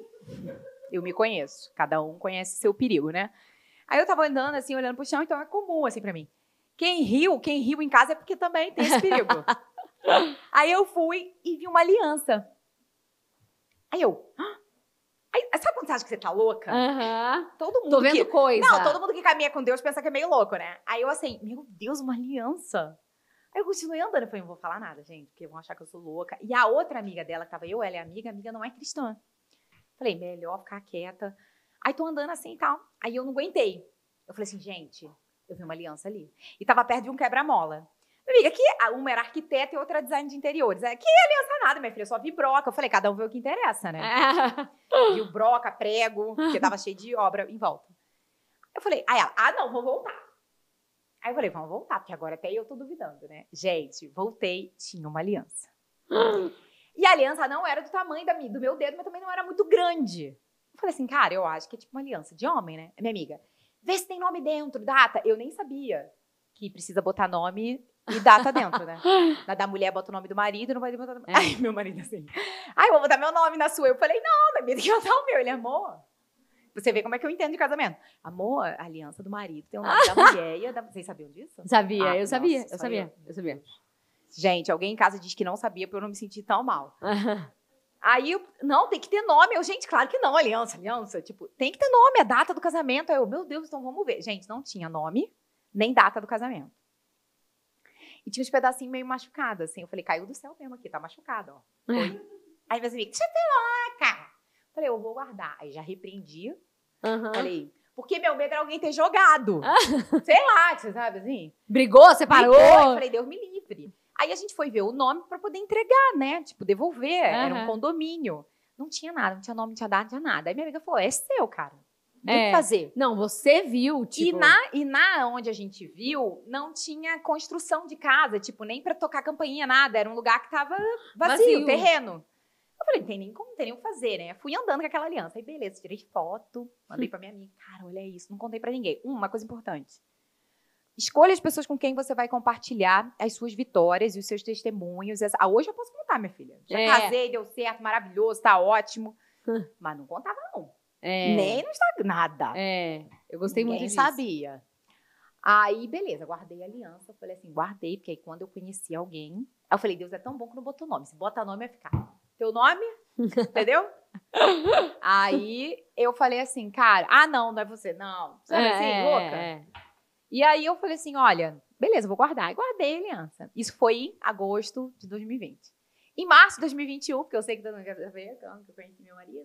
Eu me conheço, cada um conhece seu perigo, né? Aí eu tava andando assim, olhando pro chão, então é comum assim pra mim. Quem riu, quem riu em casa é porque também tem esse perigo. Aí eu fui e vi uma aliança. Aí eu... Aí, sabe quando você acha que você tá louca? Aham. Todo mundo Tô vendo que... coisa. Não, todo mundo que caminha com Deus pensa que é meio louco, né? Aí eu assim, meu Deus, uma aliança. Aí eu continuei andando, eu falei, não vou falar nada, gente, porque vão achar que eu sou louca. E a outra amiga dela, que tava eu, ela é amiga, a amiga não é cristã. Falei, melhor ficar quieta. Aí tô andando assim e tal. Aí eu não aguentei. Eu falei assim, gente, eu vi uma aliança ali. E tava perto de um quebra-mola. Minha amiga, que uma era arquiteta e outra era design de interiores. É, que aliança nada, minha filha, eu só vi broca. Eu falei, cada um vê o que interessa, né? É. Viu broca, prego, porque tava cheio de obra em volta. Eu falei, aí ela, ah, não, vou voltar. Aí eu falei, vamos voltar, porque agora até eu tô duvidando, né? Gente, voltei, tinha uma aliança. E a aliança não era do tamanho da, do meu dedo, mas também não era muito grande. Eu falei assim, cara, eu acho que é tipo uma aliança de homem, né? Minha amiga, vê se tem nome dentro, data. Eu nem sabia que precisa botar nome e data dentro, né? Na da mulher bota o nome do marido, não vai botar... É. Ai, meu marido assim, ai, vou botar meu nome na sua. Eu falei, não, na minha tem que botar o meu. Ele, amor, você vê como é que eu entendo de casamento. Amor, a aliança do marido tem o nome da mulher e a da... Vocês sabiam disso? Sabia, Ah, eu sabia, nossa, eu só sabia, eu sabia. Gente, alguém em casa diz que não sabia pra eu não me sentir tão mal. Aí, eu, não, tem que ter nome. Eu, gente, claro que não, aliança, aliança. Tipo, tem que ter nome, a data do casamento. Aí eu, meu Deus, então vamos ver. Gente, não tinha nome, nem data do casamento. E tinha uns pedacinhos meio machucados, assim. Eu falei, caiu do céu mesmo aqui, tá machucado, ó. Foi. Aí meus amigos, deixa eu ter lá, cara. Falei, eu vou guardar. Aí já repreendi. Uhum. Falei, porque meu medo era alguém ter jogado. Sei lá, você sabe assim? Brigou, separou? Brigou. Eu falei, Deus me livre. Aí a gente foi ver o nome pra poder entregar, né? Tipo, devolver. Uhum. Era um condomínio. Não tinha nada, não tinha nome, não tinha data, não tinha nada. Aí minha amiga falou, é seu, cara. Não tem o que fazer. Não, você viu, tipo... E na, e na onde a gente viu, não tinha construção de casa, tipo, nem pra tocar campainha, nada. Era um lugar que tava vazio, vazio. terreno. Eu falei, não tem nem como, não tem nem o que fazer, né? Fui andando com aquela aliança. Aí, beleza, tirei foto, mandei pra minha amiga. Cara, olha isso, não contei pra ninguém. Uma coisa importante. Escolha as pessoas com quem você vai compartilhar as suas vitórias e os seus testemunhos. Ah, hoje eu posso contar, minha filha. Já é. casei, deu certo, maravilhoso, tá ótimo. Mas não contava, não. É. Nem no Instagram, nada. É, eu gostei Ninguém muito disso. sabia. Aí, beleza, guardei a aliança. Falei assim, guardei, porque aí quando eu conheci alguém... Aí eu falei, Deus é tão bom que não botou nome. Se bota nome, vai ficar. Teu nome? Entendeu? Aí, eu falei assim, cara... Ah, não, não é você. Não. Sabe é, assim, é, louca? É. E aí, eu falei assim, olha, beleza, vou guardar. E guardei a aliança. Isso foi em agosto de dois mil e vinte. Em março de dois mil e vinte e um, porque eu sei que todo mundo quer saber, que eu conheci meu marido.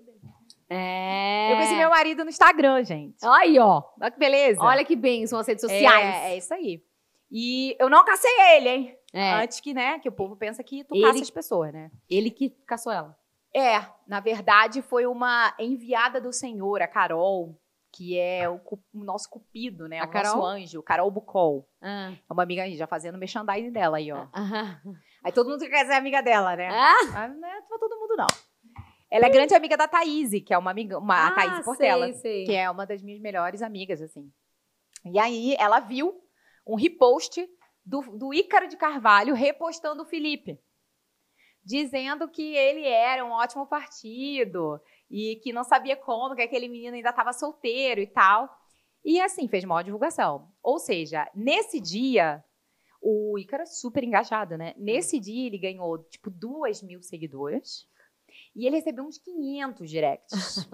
É. Eu conheci meu marido no Instagram, gente. Aí, ó. Olha que beleza. Olha que bem, são as redes sociais. É, é isso aí. E eu não cacei ele, hein? É. Antes que, né, que o povo pensa que tu ele, caça as pessoas, né? Ele que caçou ela. É, na verdade, foi uma enviada do Senhor, a Carol, que é o, o nosso cupido, né? A o Carol? Nosso anjo, Carol Bucol. Ah. É uma amiga aí, já fazendo merchandising dela aí, ó. Ah. Aí todo mundo quer ser amiga dela, né? Ah. Mas não é pra todo mundo, não. Ela é grande amiga da Thaís, que é uma amiga, uma, ah, a Thaís Portela, sei, sei. Que é uma das minhas melhores amigas, assim. E aí, ela viu um repost do, do Ícaro de Carvalho repostando o Felipe, dizendo que ele era um ótimo partido e que não sabia como, que aquele menino ainda estava solteiro e tal. E, assim, fez maior divulgação. Ou seja, nesse dia, o Ícaro é super engajado, né? Nesse dia, ele ganhou, tipo, duas mil seguidoras. E ele recebeu uns quinhentos directs.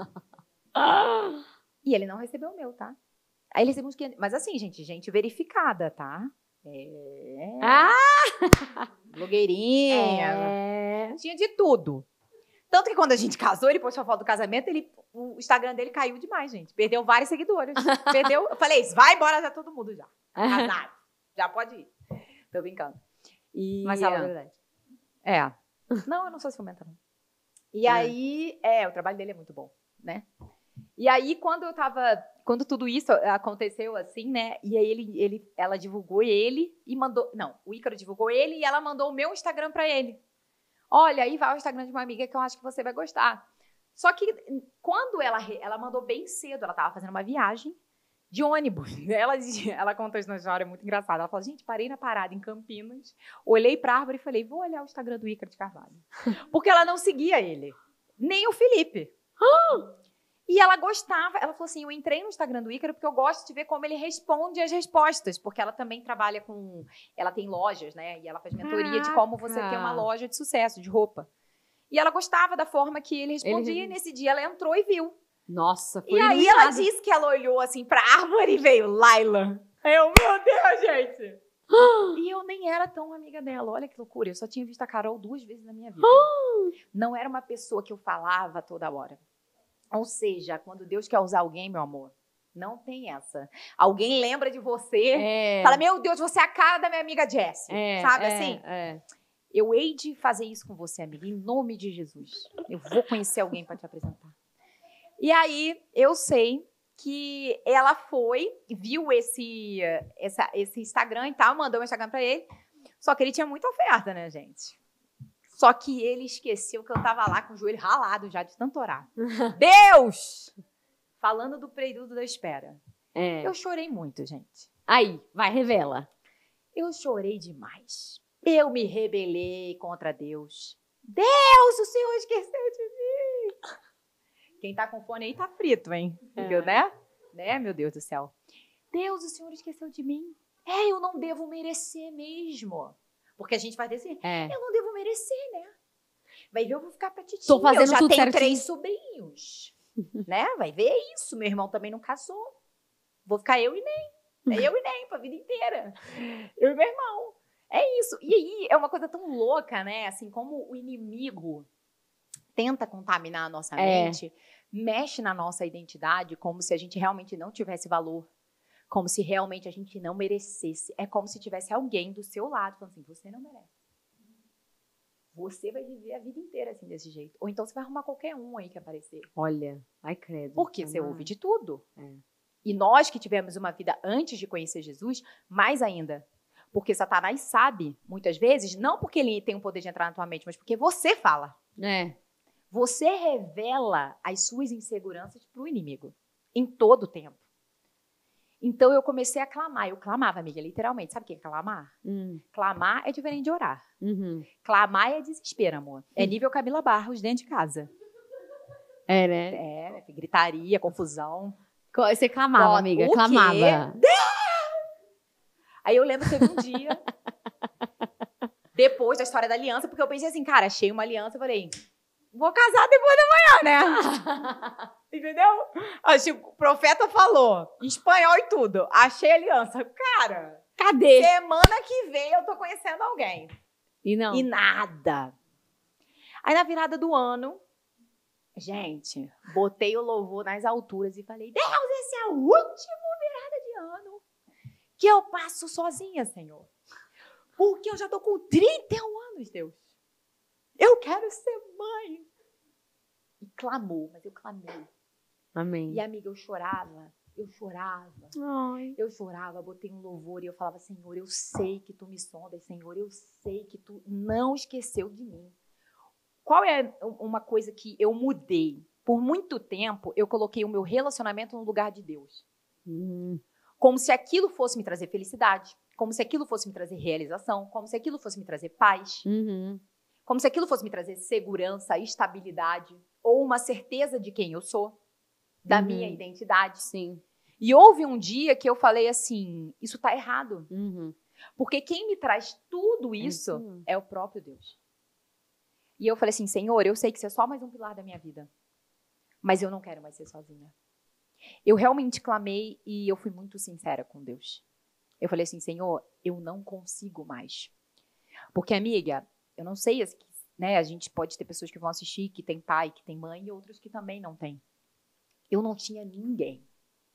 E ele não recebeu o meu, tá? Aí ele recebeu uns quinhentos. Mas assim, gente, gente verificada, tá? É. Ah! Blogueirinha. É. Tinha de tudo. Tanto que quando a gente casou, ele postou a foto do casamento, ele, o Instagram dele caiu demais, gente. Perdeu vários seguidores. Perdeu. Eu falei, vai embora já todo mundo já. Casado. Já pode ir. Tô brincando. E... Mas fala a verdade. É. Não, eu não sou ciumenta, não. E aí, é, o trabalho dele é muito bom, né? E aí, quando eu tava, quando tudo isso aconteceu assim, né? E aí, ele, ele, ela divulgou ele e mandou, não, o Ícaro divulgou ele e ela mandou o meu Instagram pra ele. Olha, aí vai o Instagram de uma amiga que eu acho que você vai gostar. Só que, quando ela, ela mandou bem cedo, ela tava fazendo uma viagem de ônibus. Ela, ela contou isso na história muito engraçada. Ela falou, gente, parei na parada em Campinas, olhei pra árvore e falei, vou olhar o Instagram do Ícaro de Carvalho. Porque ela não seguia ele, nem o Felipe. E ela gostava, ela falou assim, eu entrei no Instagram do Ícaro porque eu gosto de ver como ele responde as respostas, porque ela também trabalha com, ela tem lojas, né, e ela faz mentoria de como você ter uma loja de sucesso, de roupa. E ela gostava da forma que ele respondia, ele... e nesse dia ela entrou e viu. Nossa, foi E aí ela disse que ela olhou assim pra árvore e veio Laila. Eu, meu Deus, gente! E eu nem era tão amiga dela. Olha que loucura. Eu só tinha visto a Carol duas vezes na minha vida. Não era uma pessoa que eu falava toda hora. Ou seja, quando Deus quer usar alguém, meu amor, não tem essa. Alguém lembra de você, é. Fala, meu Deus, você é a cara da minha amiga Jessie. É, sabe é, assim? É. Eu hei de fazer isso com você, amiga, em nome de Jesus. Eu vou conhecer alguém para te apresentar. E aí, eu sei que ela foi, viu esse, essa, esse Instagram e tal, mandou um Instagram pra ele, só que ele tinha muita oferta, né, gente? Só que ele esqueceu que eu tava lá com o joelho ralado já de tanto orar. Deus! Falando do período da espera. É. Eu chorei muito, gente. Aí, vai, revela. Eu chorei demais. Eu me rebelei contra Deus. Deus, o Senhor esqueceu de mim. Quem tá com fone aí tá frito, hein? Porque, É. né? Né, meu Deus do céu. Deus, o Senhor esqueceu de mim. É, eu não devo merecer mesmo. Porque a gente faz assim, É. eu não devo merecer, né? Vai ver, eu vou ficar pra titinha. Tô fazendo eu já tudo tenho certinho. três sobrinhos. Né? Vai ver isso. Meu irmão também não casou. Vou ficar eu e nem. É eu e nem pra vida inteira. Eu e meu irmão. É isso. E aí, é uma coisa tão louca, né? Assim, como o inimigo tenta contaminar a nossa É. mente, mexe na nossa identidade como se a gente realmente não tivesse valor, como se realmente a gente não merecesse. É como se tivesse alguém do seu lado falando assim, você não merece. Você vai viver a vida inteira assim, desse jeito. Ou então você vai arrumar qualquer um aí que aparecer. Olha, ai credo. Porque É você uma- ouve de tudo. É. E nós que tivemos uma vida antes de conhecer Jesus, mais ainda. Porque Satanás sabe, muitas vezes, não porque ele tem o poder de entrar na tua mente, mas porque você fala. É. Você revela as suas inseguranças para o inimigo. Em todo o tempo. Então, eu comecei a clamar. Eu clamava, amiga, literalmente. Sabe o que é clamar? Hum. Clamar é diferente de orar. Uhum. Clamar é desespero, amor. É nível Camila Barros dentro de casa. É, né? É, gritaria, confusão. Co- Você clamava, Bota, amiga, o quê? clamava. Aí eu lembro que teve um dia, depois da história da aliança, porque eu pensei assim, cara, achei uma aliança, eu falei, vou casar depois da manhã, né? Entendeu? Achei, o profeta falou, em espanhol e tudo, achei a aliança. Cara, Cadê? semana que vem eu tô conhecendo alguém. E não. E nada. Aí na virada do ano, gente, botei o louvor nas alturas e falei, Deus, esse é o último virada de ano que eu passo sozinha, Senhor. Porque eu já tô com trinta e um anos, Deus. Eu quero ser mãe. E clamou, mas eu clamei. Amém. E, amiga, eu chorava, eu chorava, Ai. eu chorava, botei um louvor e eu falava, Senhor, eu sei que tu me sondas, Senhor, eu sei que tu não esqueceu de mim. Qual é uma coisa que eu mudei? Por muito tempo, eu coloquei o meu relacionamento no lugar de Deus. Hum. Como se aquilo fosse me trazer felicidade, como se aquilo fosse me trazer realização, como se aquilo fosse me trazer paz, Uhum. como se aquilo fosse me trazer segurança, estabilidade, ou uma certeza de quem eu sou, da Uhum. minha identidade. Sim. E houve um dia que eu falei assim, isso tá errado. Uhum. Porque quem me traz tudo isso isso. é o próprio Deus. E eu falei assim, Senhor, eu sei que você é só mais um pilar da minha vida. Mas eu não quero mais ser sozinha. Eu realmente clamei e eu fui muito sincera com Deus. Eu falei assim, Senhor, eu não consigo mais. Porque, amiga, eu não sei, né, a gente pode ter pessoas que vão assistir, que tem pai, que tem mãe, e outros que também não têm. Eu não tinha ninguém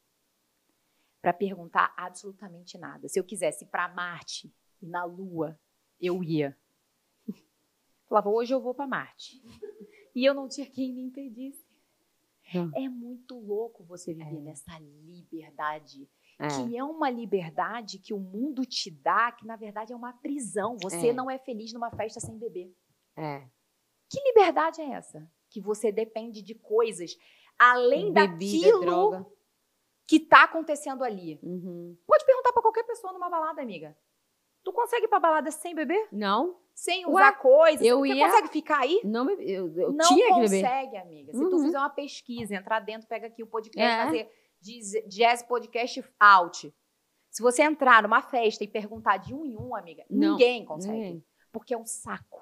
para perguntar absolutamente nada. Se eu quisesse ir para Marte e na Lua, eu ia. Falava, hoje eu vou para Marte. E eu não tinha quem me impedisse. Hum. É muito louco você viver É. nessa liberdade. É. Que é uma liberdade que o mundo te dá, que na verdade é uma prisão. Você É. não é feliz numa festa sem beber. É. Que liberdade é essa? Que você depende de coisas além Bebida, daquilo droga. que tá acontecendo ali. Uhum. Pode perguntar pra qualquer pessoa numa balada, amiga. Tu consegue ir pra balada sem beber? Não? Sem Ué, usar coisas? eu Você ia- consegue ficar aí? Não, bebi- eu, eu Não tinha que beber. consegue, amiga. Se tu Uhum. fizer uma pesquisa, entrar dentro, pega aqui o podcast, É. fazer jazz- Jazz Podcast Out. Se você entrar numa festa e perguntar de um em um, amiga, Não. ninguém consegue. Ninguém. Porque é um saco.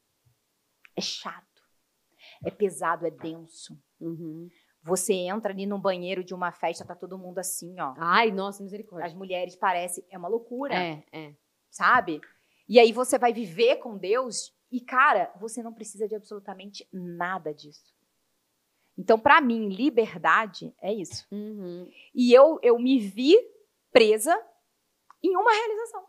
É chato. É pesado, é denso. Uhum. Você entra ali no banheiro de uma festa, tá todo mundo assim, ó. Ai, nossa, misericórdia. As mulheres parecem... É uma loucura, É, é. sabe? E aí você vai viver com Deus e, cara, você não precisa de absolutamente nada disso. Então, pra mim, liberdade é isso. Uhum. E eu, eu me vi presa em uma realização.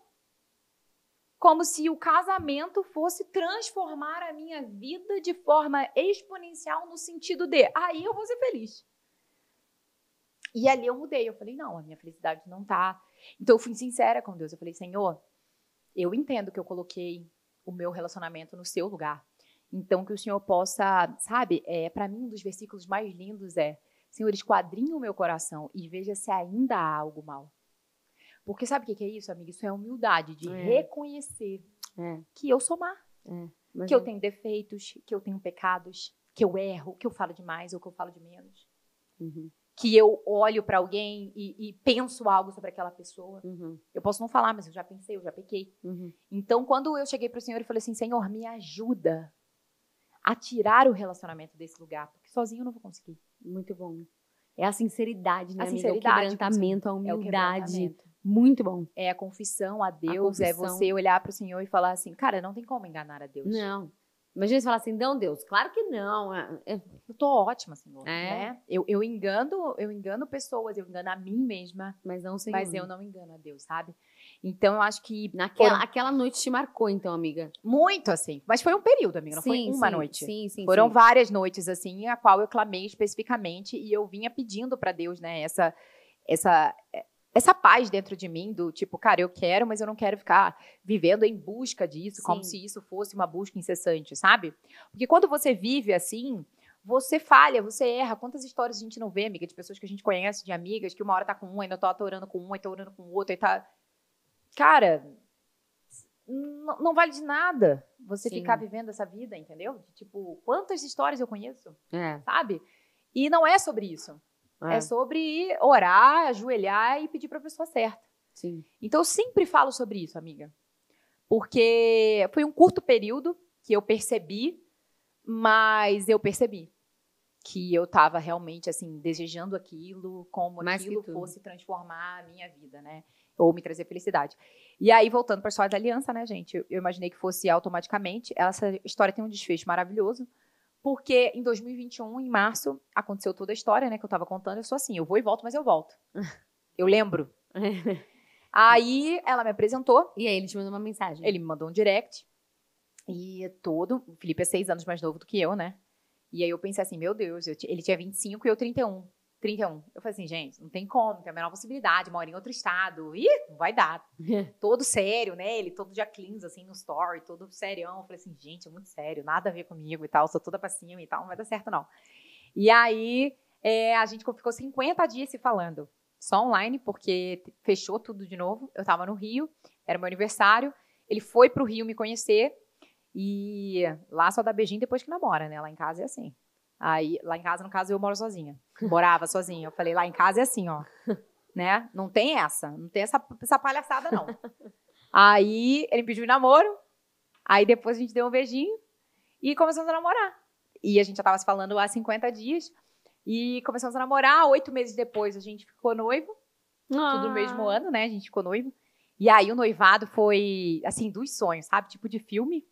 Como se o casamento fosse transformar a minha vida de forma exponencial no sentido de, aí eu vou ser feliz. E ali eu mudei. Eu falei, não, a minha felicidade não tá. Então eu fui sincera com Deus. Eu falei, Senhor, eu entendo que eu coloquei o meu relacionamento no seu lugar. Então que o Senhor possa, sabe, é, para mim um dos versículos mais lindos é, Senhor, esquadrinhe o meu coração e veja se ainda há algo mal. Porque sabe o que é isso, amiga? Isso é humildade, de É. reconhecer É. que eu sou má, É. Mas que eu é- tenho defeitos, que eu tenho pecados, que eu erro, que eu falo demais ou que eu falo de menos. Uhum. Que eu olho para alguém e, e penso algo sobre aquela pessoa. Uhum. Eu posso não falar, mas eu já pensei, eu já pequei. Uhum. Então, quando eu cheguei para o Senhor e falei assim, Senhor, me ajuda a tirar o relacionamento desse lugar, porque sozinho eu não vou conseguir. Muito bom. É a sinceridade, né, A amiga? sinceridade, O quebrantamento, a é o humildade. quebrantamento. Muito bom. É a confissão a Deus, confissão. é você olhar para o Senhor e falar assim, cara, não tem como enganar a Deus. Não. Imagina você falar assim, não, Deus, claro que não. É- é- Eu tô ótima, Senhor. É. Né? Eu, eu engano, eu engano pessoas, eu engano a mim mesma, Mas não, Senhor. mas eu não engano a Deus, sabe? Então eu acho que Naquela, foram aquela noite te marcou, então, amiga. muito assim, mas foi um período, amiga, não foi Sim, uma sim, noite. Sim, sim, Foram sim. várias noites assim, a qual eu clamei especificamente e eu vinha pedindo para Deus, né, essa essa essa paz dentro de mim do tipo, cara, eu quero, mas eu não quero ficar vivendo em busca disso, Sim. como se isso fosse uma busca incessante, sabe? Porque quando você vive assim, você falha, você erra. Quantas histórias a gente não vê, amiga, de pessoas que a gente conhece, de amigas, que uma hora tá com um, ainda tá orando com um, aí tá orando com o outro, aí tá... Cara, não, não vale de nada você Sim. ficar vivendo essa vida, entendeu? De, tipo, quantas histórias eu conheço, É. sabe? E não é sobre isso. É. É sobre orar, ajoelhar e pedir para a pessoa certa. Sim. Então, eu sempre falo sobre isso, amiga. Porque foi um curto período que eu percebi, mas eu percebi que eu estava realmente, assim, desejando aquilo, como Mais que aquilo tudo. fosse transformar a minha vida, né? Ou me trazer felicidade. E aí, voltando para a história da aliança, né, gente? Eu, eu imaginei que fosse automaticamente. Essa história tem um desfecho maravilhoso. Porque em dois mil e vinte e um, em março, aconteceu toda a história, né, que eu tava contando. Eu sou assim, eu vou e volto, mas eu volto. Eu lembro. Aí ela me apresentou. E aí ele te mandou uma mensagem. Ele me mandou um direct. E todo... O Felipe é seis anos mais novo do que eu, né? E aí eu pensei assim, meu Deus, eu t- ele tinha vinte e cinco e eu trinta e um. trinta e um. Eu falei assim, gente, não tem como, tem a menor possibilidade, mora em outro estado. Ih, não vai dar. Todo sério, né? Ele todo dia cleans, assim, no story, todo serião. Eu falei assim, gente, é muito sério, nada a ver comigo e tal, sou toda pra cima e tal, não vai dar certo, não. E aí, é, a gente ficou cinquenta dias se falando, só online, porque fechou tudo de novo. Eu tava no Rio, era meu aniversário, ele foi pro Rio me conhecer, e lá só dá beijinho depois que namora, né? Lá em casa é assim. Aí, lá em casa, no caso, eu moro sozinha. Morava sozinha. Eu falei, lá em casa é assim, ó. Né? Não tem essa. Não tem essa, essa palhaçada, não. Aí, ele me pediu em namoro. Aí, depois a gente deu um beijinho. E começamos a namorar. E a gente já tava se falando há cinquenta dias. E começamos a namorar. Oito meses depois, a gente ficou noivo. Ah. Tudo no mesmo ano, né? A gente ficou noivo. E aí, o noivado foi, assim, dos sonhos, sabe? Tipo de filme.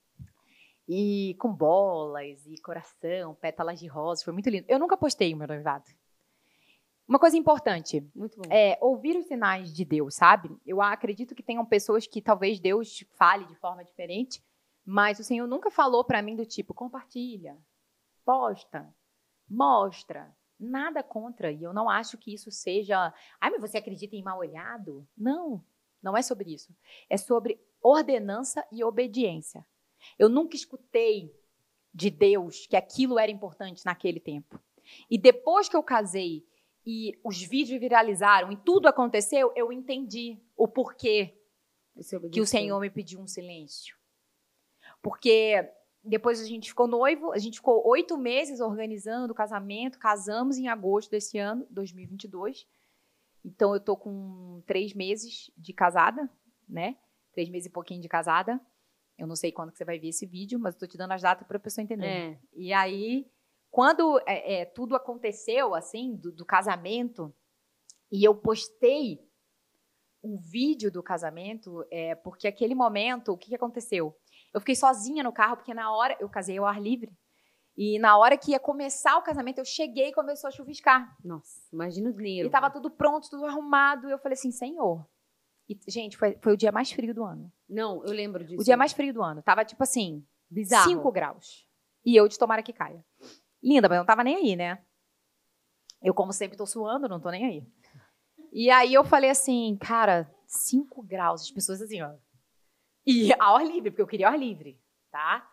E com bolas, e coração, pétalas de rosa, foi muito lindo. Eu nunca postei o meu noivado. Uma coisa importante, Muito bom. é ouvir os sinais de Deus, sabe? Eu acredito que tenham pessoas que talvez Deus te fale de forma diferente, mas o Senhor nunca falou pra mim do tipo, compartilha, posta, mostra, nada contra. E eu não acho que isso seja, ai, mas você acredita em mal olhado? Não, não é sobre isso. É sobre ordenança e obediência. Eu nunca escutei de Deus que aquilo era importante naquele tempo. E depois que eu casei e os vídeos viralizaram e tudo aconteceu, eu entendi o porquê que o Senhor me pediu um silêncio. Porque depois a gente ficou noivo, a gente ficou oito meses organizando o casamento, casamos em agosto desse ano, dois mil e vinte e dois. Então eu tô com três meses de casada, né? Três meses e pouquinho de casada. Eu não sei quando que você vai ver esse vídeo, mas eu tô te dando as datas para a pessoa entender. É. E aí, quando é, é, tudo aconteceu, assim, do, do casamento, e eu postei um vídeo do casamento, é, porque aquele momento, o que, que aconteceu? Eu fiquei sozinha no carro, porque na hora, eu casei ao ar livre, e na hora que ia começar o casamento, eu cheguei e começou a chuviscar. Nossa, imagina o nervo. E tava tudo pronto, tudo arrumado, e eu falei assim, Senhor... E, gente, foi, foi o dia mais frio do ano. Não, eu lembro disso. O dia mais frio do ano. Tava, tipo assim, bizarro. cinco graus. E eu de tomara que caia. Linda, mas eu não tava nem aí, né? Eu, como sempre, tô suando, não tô nem aí. E aí eu falei assim, cara, cinco graus. As pessoas assim, ó. E ao ar livre, porque eu queria ao ar livre, tá?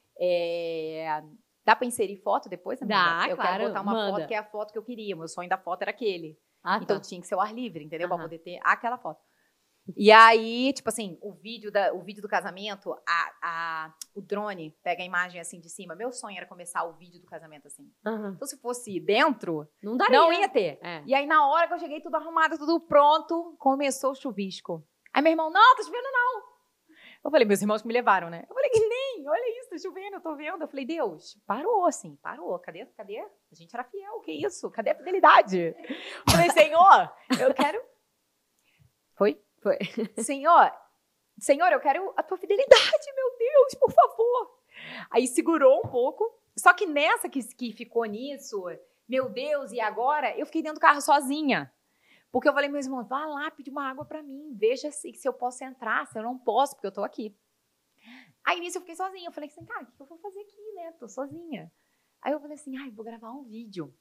É... Dá pra inserir foto depois, amiga? Dá, eu claro, quero botar uma manda. foto que é a foto que eu queria. O meu sonho da foto era aquele. Ah, tá. Então tinha que ser ao ar livre, entendeu? Aham. Pra poder ter aquela foto. E aí, tipo assim, o vídeo, da, o vídeo do casamento, a, a, o drone pega a imagem assim de cima. Meu sonho era começar o vídeo do casamento assim. Uhum. Então, se fosse dentro, não daria. Não ia ter. É. E aí, na hora que eu cheguei, tudo arrumado, tudo pronto, começou o chuvisco. Aí meu irmão, não, tá chovendo não. Eu falei, meus irmãos que me levaram, né? Eu falei, que nem, olha isso, tá chovendo, eu tô vendo. Eu falei, Deus, parou assim, parou. Cadê, cadê? A gente era fiel, que isso? Cadê a fidelidade? Eu falei, Senhor, eu quero... Foi? Foi. Senhor, Senhor, eu quero a tua fidelidade, meu Deus, por favor. Aí segurou um pouco. Só que nessa que, que ficou nisso, meu Deus, e agora? Eu fiquei dentro do carro sozinha. Porque eu falei, meus irmãos, vá lá pedir uma água pra mim. Veja se, se eu posso entrar, se eu não posso, porque eu tô aqui. Aí nisso eu fiquei sozinha. Eu falei assim, cara, o que eu vou fazer aqui, né? Tô sozinha. Aí eu falei assim, ai, vou gravar um vídeo.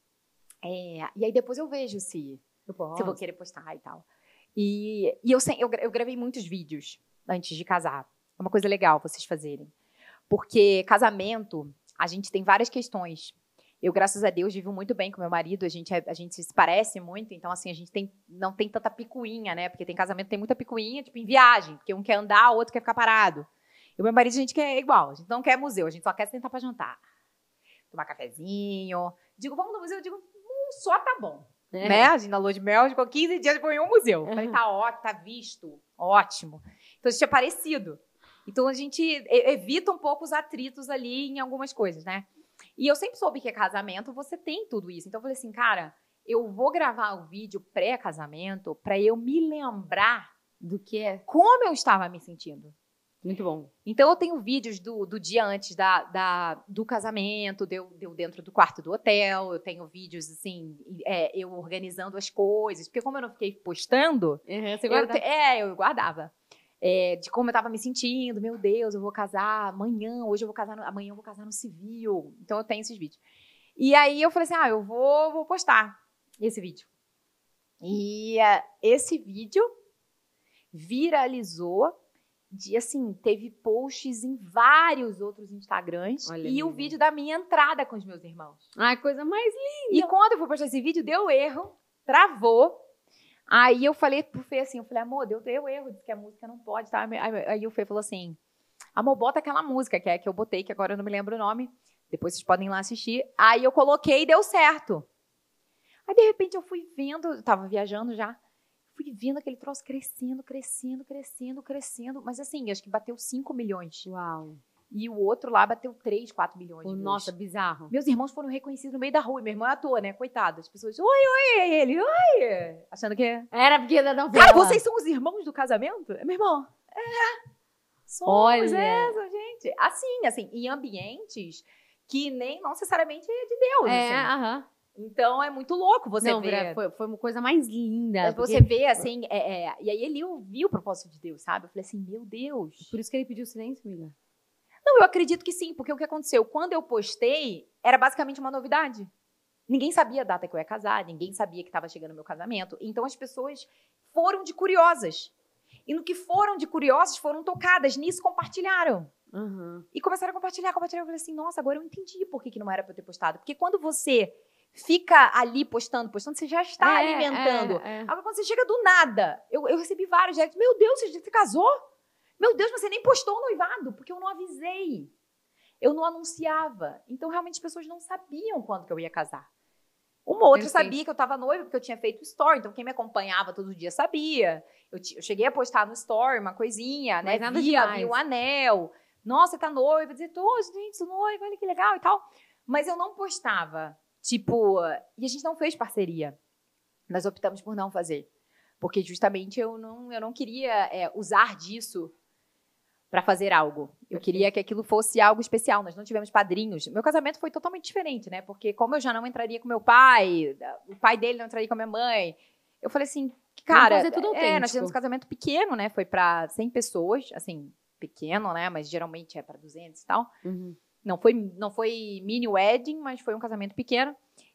É, e aí depois eu vejo se eu, se eu vou querer postar e tal. E, e eu, eu, eu gravei muitos vídeos antes de casar. É uma coisa legal vocês fazerem. Porque casamento, a gente tem várias questões. Eu, graças a Deus, vivo muito bem com meu marido. A gente, a gente se parece muito. Então, assim, a gente tem, não tem tanta picuinha, né? Porque tem casamento, tem muita picuinha, tipo, em viagem. Porque um quer andar, o outro quer ficar parado. E o meu marido, a gente quer igual. A gente não quer museu. A gente só quer sentar pra jantar. Tomar cafezinho. Digo, vamos no museu? Eu digo, um só tá bom. É. Né? A gente na lua de mel, ficou quinze dias foi em um museu. Uhum. Falei, tá ótimo, tá visto. Ótimo. Então, a gente é parecido. Então, a gente evita um pouco os atritos ali em algumas coisas, né? E eu sempre soube que é casamento, você tem tudo isso. Então, eu falei assim, cara, eu vou gravar o vídeo pré-casamento pra eu me lembrar do que é, como eu estava me sentindo. Muito bom. Então, eu tenho vídeos do, do dia antes da, da, do casamento, deu, deu dentro do quarto do hotel. Eu tenho vídeos, assim, é, eu organizando as coisas. Porque como eu não fiquei postando... Uhum, você eu te, é, eu guardava. É, de como eu tava me sentindo. Meu Deus, eu vou casar amanhã. Hoje eu vou casar... No, amanhã eu vou casar no civil. Então, eu tenho esses vídeos. E aí, eu falei assim, ah, eu vou, vou postar esse vídeo. E uh, esse vídeo viralizou. De, assim, teve posts em vários outros Instagrams. Olha, e amiga, o vídeo da minha entrada com os meus irmãos. Ai, coisa mais linda! E quando eu fui postar esse vídeo, deu erro, travou. Aí eu falei pro Fê assim, eu falei, amor, deu, deu erro, disse que a música não pode, tá? Aí, aí o Fê falou assim, amor, bota aquela música que é que eu botei, que agora eu não me lembro o nome. Depois vocês podem ir lá assistir. Aí eu coloquei e deu certo. Aí, de repente, eu fui vendo, eu tava viajando já, fui vendo aquele troço crescendo, crescendo, crescendo, crescendo. Mas assim, acho que bateu cinco milhões. Uau. E o outro lá bateu três, quatro milhões. Oh, nossa, bizarro. Meus irmãos foram reconhecidos no meio da rua. E meu irmão é ator, né? Coitado. As pessoas, oi, oi, ele, oi. Achando que... Era porque ainda não veio. Cara, vocês são os irmãos do casamento? É meu irmão. É. Somos, olha. É, gente. Assim, assim, em ambientes que nem não necessariamente é de Deus. É, aham. Assim. Então, é muito louco você não, ver. Foi, foi uma coisa mais linda. Você porque... vê, assim, é, é, e aí ele ouviu o propósito de Deus, sabe? Eu falei assim, meu Deus. Por isso que ele pediu silêncio, amiga? Não, eu acredito que sim, porque o que aconteceu? Quando eu postei, era basicamente uma novidade. Ninguém sabia a data que eu ia casar, ninguém sabia que estava chegando o meu casamento. Então, as pessoas foram de curiosas. E no que foram de curiosas, foram tocadas. Nisso, compartilharam. Uhum. E começaram a compartilhar, compartilhar. Eu falei assim, nossa, agora eu entendi por que, que não era para eu ter postado. Porque quando você... fica ali postando, postando, você já está é, alimentando. É, é. Agora, quando você chega do nada, eu, eu recebi vários directs, meu Deus, você, você casou? Meu Deus, você nem postou o noivado, porque eu não avisei. Eu não anunciava. Então, realmente, as pessoas não sabiam quando que eu ia casar. Uma ou outra sabia que eu estava noiva, porque eu tinha feito story, então quem me acompanhava todo dia sabia. Eu, eu cheguei a postar no story uma coisinha, né? Via, via o anel. Nossa, você tá noiva. Dizer, tô, gente, sou noiva, olha que legal e tal. Mas eu não postava. Tipo, e a gente não fez parceria. Nós optamos por não fazer. Porque justamente eu não, eu não queria é, usar disso para fazer algo. Eu queria que aquilo fosse algo especial. Nós não tivemos padrinhos. Meu casamento foi totalmente diferente, né? Porque como eu já não entraria com meu pai, o pai dele não entraria com a minha mãe, eu falei assim, cara, fazer tudo autêntico. É, nós tivemos um casamento pequeno, né? Foi para cem pessoas, assim, pequeno, né? Mas geralmente é para duzentos e tal. Uhum. Não foi, não foi mini wedding, mas foi um casamento pequeno.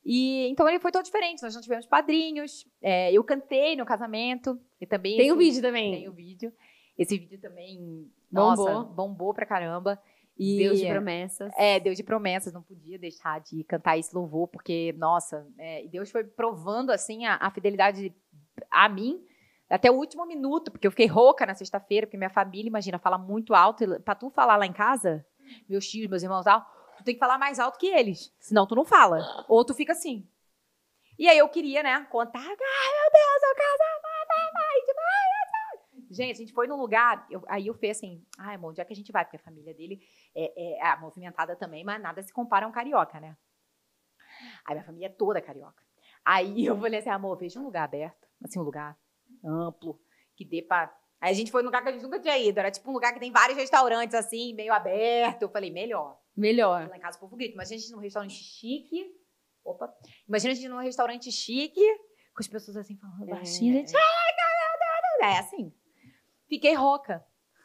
E então ele foi todo diferente. Nós não tivemos padrinhos. É, eu cantei no casamento. E também tem o um vídeo também. Tem o vídeo. Esse vídeo também, bombou. Nossa, bombou pra caramba. E, Deus de promessas. É, Deus de promessas. Não podia deixar de cantar esse louvor, porque, nossa, é, Deus foi provando, assim, a, a fidelidade a mim, Até o último minuto, porque eu fiquei rouca na sexta-feira, porque minha família, imagina, fala muito alto. E pra tu falar lá em casa, meus tios, meus irmãos e tal, tu tem que falar mais alto que eles. Senão tu não fala. Ou tu fica assim. E aí eu queria, né, contar. Ai, meu Deus, eu casamento, mãe, demais. Gente, a gente foi num lugar. Eu, aí eu fiz assim, ai, amor, onde é que a gente vai? Porque a família dele é, é, é movimentada também, mas nada se compara a um carioca, né? Aí minha família é toda carioca. Aí eu falei assim, amor, veja um lugar aberto, assim, um lugar amplo, que dê pra... Aí a gente foi num lugar que a gente nunca tinha ido, era tipo um lugar que tem vários restaurantes, assim, meio aberto. Eu falei, melhor. Melhor. Lá em casa o povo grita, imagina a gente num restaurante chique, opa, imagina a gente num restaurante chique, com as pessoas assim, falando baixinho, é. gente, é assim. Fiquei rouca.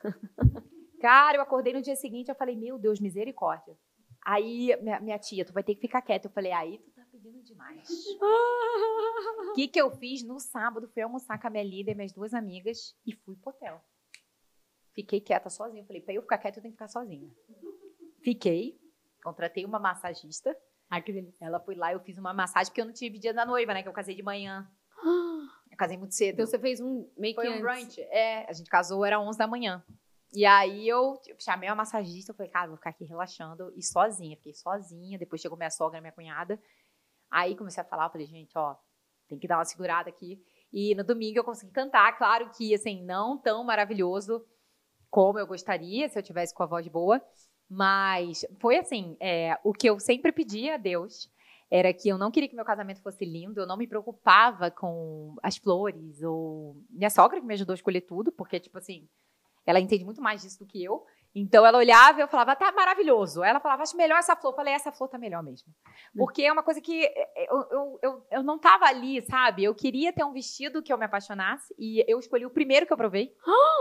Cara, eu acordei no dia seguinte, eu falei, meu Deus, misericórdia. Aí, minha, minha tia, tu vai ter que ficar quieta. Eu falei, aí tu tá pedindo demais. O que que eu fiz no sábado? Fui almoçar com a minha líder e minhas duas amigas e fui pro hotel. Fiquei quieta sozinha. Eu falei, pra eu ficar quieta, eu tenho que ficar sozinha. Fiquei, contratei uma massagista. Ai, que delícia. Ela foi lá, eu fiz uma massagem, porque eu não tive dia da noiva, né? Que eu casei de manhã. Eu casei muito cedo. Então você fez um meio que Foi um antes. brunch. É, a gente casou, era onze da manhã. E aí eu tipo, chamei uma massagista, eu falei, cara, vou ficar aqui relaxando e sozinha. Fiquei sozinha, depois chegou minha sogra, minha cunhada. Aí comecei a falar, eu falei, gente, ó, tem que dar uma segurada aqui. E no domingo eu consegui cantar, claro que, assim, não tão maravilhoso como eu gostaria, se eu tivesse com a voz boa. Mas foi assim, é, o que eu sempre pedia a Deus era que eu não queria que meu casamento fosse lindo, eu não me preocupava com as flores, ou minha sogra que me ajudou a escolher tudo, porque, tipo assim, ela entende muito mais disso do que eu. Então, ela olhava e eu falava, tá maravilhoso. Ela falava, acho melhor essa flor. Eu falei, essa flor tá melhor mesmo. Porque é uma coisa que eu, eu, eu, eu não tava ali, sabe? Eu queria ter um vestido que eu me apaixonasse e eu escolhi o primeiro que eu provei.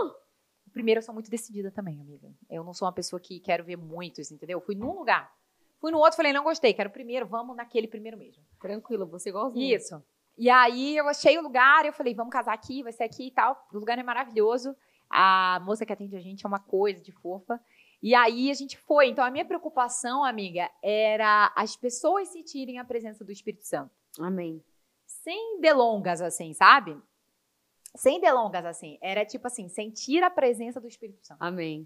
O primeiro eu sou muito decidida também, amiga. Eu não sou uma pessoa que quero ver muitos, entendeu? Eu fui num lugar. Fui no outro, falei, não gostei, quero o primeiro, vamos naquele primeiro mesmo. Tranquilo, você igualzinho. Isso. E aí, eu achei o lugar, eu falei, vamos casar aqui, vai ser aqui e tal. O lugar é maravilhoso. A moça que atende a gente é uma coisa de fofa. E aí a gente foi. Então, a minha preocupação, amiga, era as pessoas sentirem a presença do Espírito Santo. Amém. Sem delongas, assim, sabe? Sem delongas, assim. Era tipo assim, sentir a presença do Espírito Santo. Amém.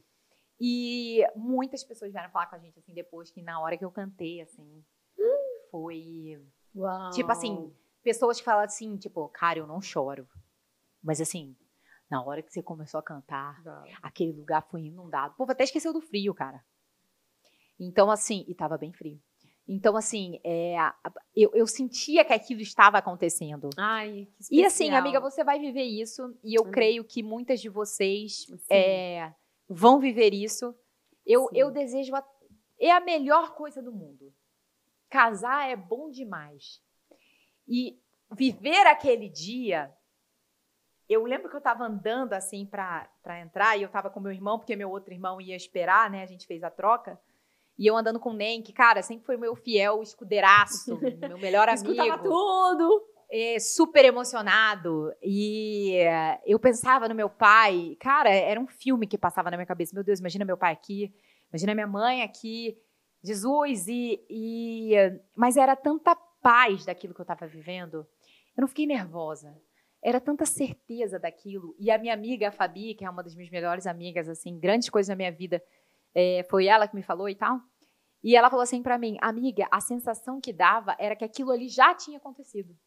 E muitas pessoas vieram falar com a gente, assim, depois que na hora que eu cantei, assim, foi... Uau. Tipo assim, pessoas que falam assim, tipo, cara, eu não choro. Mas assim... Na hora que você começou a cantar, Uau. aquele lugar foi inundado. O povo até esqueceu do frio, cara. Então, assim, e tava bem frio. Então, assim, é, eu, eu sentia que aquilo estava acontecendo. Ai, que especial. E assim, amiga, você vai viver isso. E eu hum. creio que muitas de vocês é, vão viver isso. Eu, eu desejo... A, é a melhor coisa do mundo. Casar é bom demais. E viver aquele dia... Eu lembro que eu estava andando, assim, para entrar, e eu estava com meu irmão, porque meu outro irmão ia esperar, né? A gente fez a troca. E eu andando com o Nen, que, cara, sempre foi meu fiel escudeiraço, meu melhor amigo. Escutava tudo. É, super emocionado. E é, eu pensava no meu pai. Cara, era um filme que passava na minha cabeça. Meu Deus, imagina meu pai aqui, imagina minha mãe aqui. Jesus, e... e mas era tanta paz daquilo que eu estava vivendo. Eu não fiquei nervosa. Era tanta certeza daquilo. E a minha amiga, a Fabi, que é uma das minhas melhores amigas, assim, grandes coisas na minha vida, é, foi ela que me falou e tal. E ela falou assim pra mim, amiga, a sensação que dava era que aquilo ali já tinha acontecido.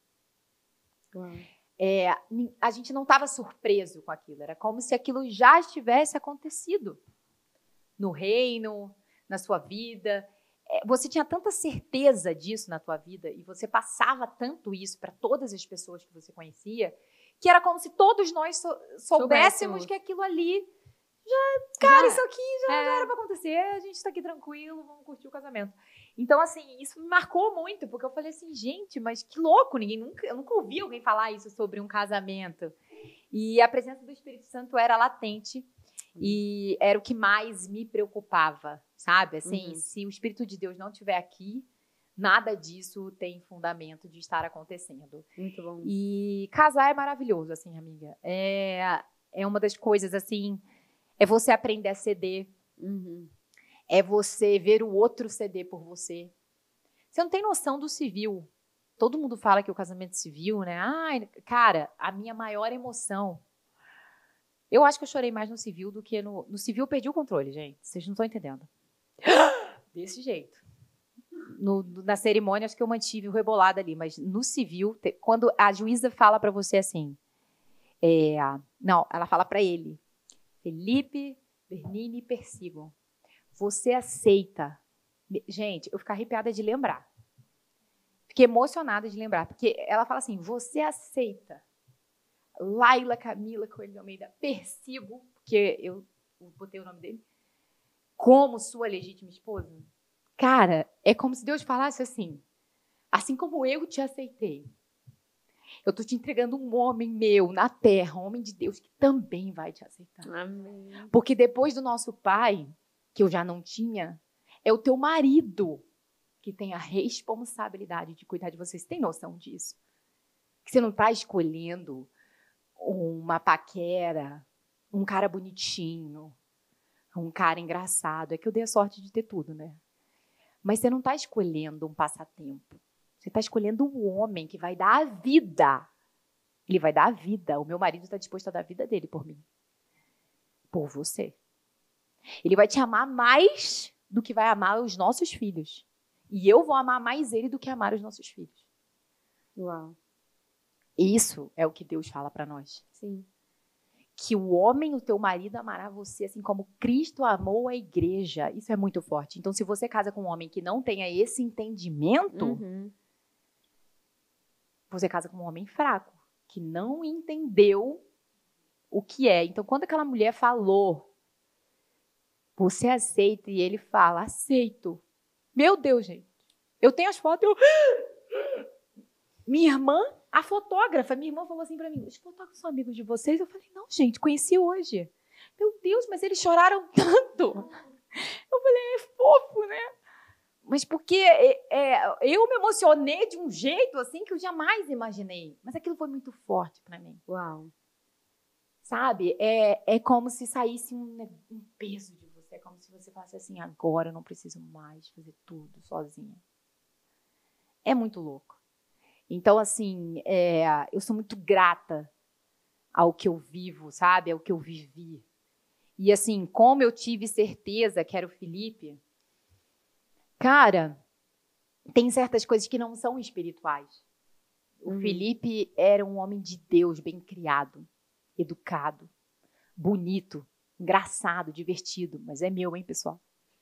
É, a gente não estava surpreso com aquilo. Era como se aquilo já tivesse acontecido. No reino, na sua vida. Você tinha tanta certeza disso na tua vida e você passava tanto isso para todas as pessoas que você conhecia, que era como se todos nós sou, soubéssemos, soubéssemos que aquilo ali já, cara, já, isso aqui já, é. já era para acontecer, a gente está aqui tranquilo, vamos curtir o casamento. Então, assim, isso me marcou muito, porque eu falei assim, gente, mas que louco, ninguém nunca, eu nunca ouvi alguém falar isso sobre um casamento. E a presença do Espírito Santo era latente. E era o que mais me preocupava, sabe? Assim, uhum. Se o Espírito de Deus não estiver aqui, nada disso tem fundamento de estar acontecendo. Muito bom. E casar é maravilhoso, assim, amiga. É, é uma das coisas, assim, é você aprender a ceder. Uhum. É você ver o outro ceder por você. Você não tem noção do civil todo mundo fala que o casamento civil, né? Ai, cara, a minha maior emoção... Eu acho que eu chorei mais no civil do que no... No civil eu perdi o controle, gente. Vocês não estão entendendo. Desse jeito. No, na cerimônia, acho que eu mantive o rebolado ali. Mas no civil, te, quando a juíza fala pra você assim... É, não, ela fala pra ele. Felipe, Bernini, Persigo. Você aceita... Gente, eu fico arrepiada de lembrar. Fiquei emocionada de lembrar. Porque ela fala assim, você aceita Laila Camila Coelho de Almeida Persigo, porque eu botei o nome dele, como sua legítima esposa? Cara, é como se Deus falasse assim, assim como eu te aceitei, eu tô te entregando um homem meu na terra, um homem de Deus que também vai te aceitar. Amém. Porque depois do nosso pai, que eu já não tinha, é o teu marido que tem a responsabilidade de cuidar de você. Você tem noção disso? Que você não está escolhendo uma paquera, um cara bonitinho, um cara engraçado. É que eu dei a sorte de ter tudo, né? Mas você não está escolhendo um passatempo. Você está escolhendo um homem que vai dar a vida. Ele vai dar a vida. O meu marido está disposto a dar a vida dele por mim. Por você. Ele vai te amar mais do que vai amar os nossos filhos. E eu vou amar mais ele do que amar os nossos filhos. Uau. Isso é o que Deus fala para nós. Sim. Que o homem, o teu marido, amará você assim como Cristo amou a igreja. Isso é muito forte. Então, se você casa com um homem que não tenha esse entendimento, Uhum. você casa com um homem fraco, que não entendeu o que é. Então, quando aquela mulher falou, você aceita, e ele fala, aceito. Meu Deus, gente. Eu tenho as fotos, eu... Minha irmã, a fotógrafa, minha irmã falou assim pra mim, os fotógrafos são amigos de vocês? Eu falei, não, gente, conheci hoje. Meu Deus, mas eles choraram tanto. Eu falei, é fofo, né? Mas porque é, é, eu me emocionei de um jeito assim que eu jamais imaginei. Mas aquilo foi muito forte pra mim. Uau. Sabe? É, é como se saísse um, um peso de você. É como se você falasse assim, agora eu não preciso mais fazer tudo sozinha. É muito louco. Então, assim, é, eu sou muito grata ao que eu vivo, sabe? Ao que eu vivi. E, assim, como eu tive certeza que era o Felipe, cara, tem certas coisas que não são espirituais. O Uhum. Felipe era um homem de Deus, bem criado, educado, bonito, engraçado, divertido. Mas é meu, hein, pessoal?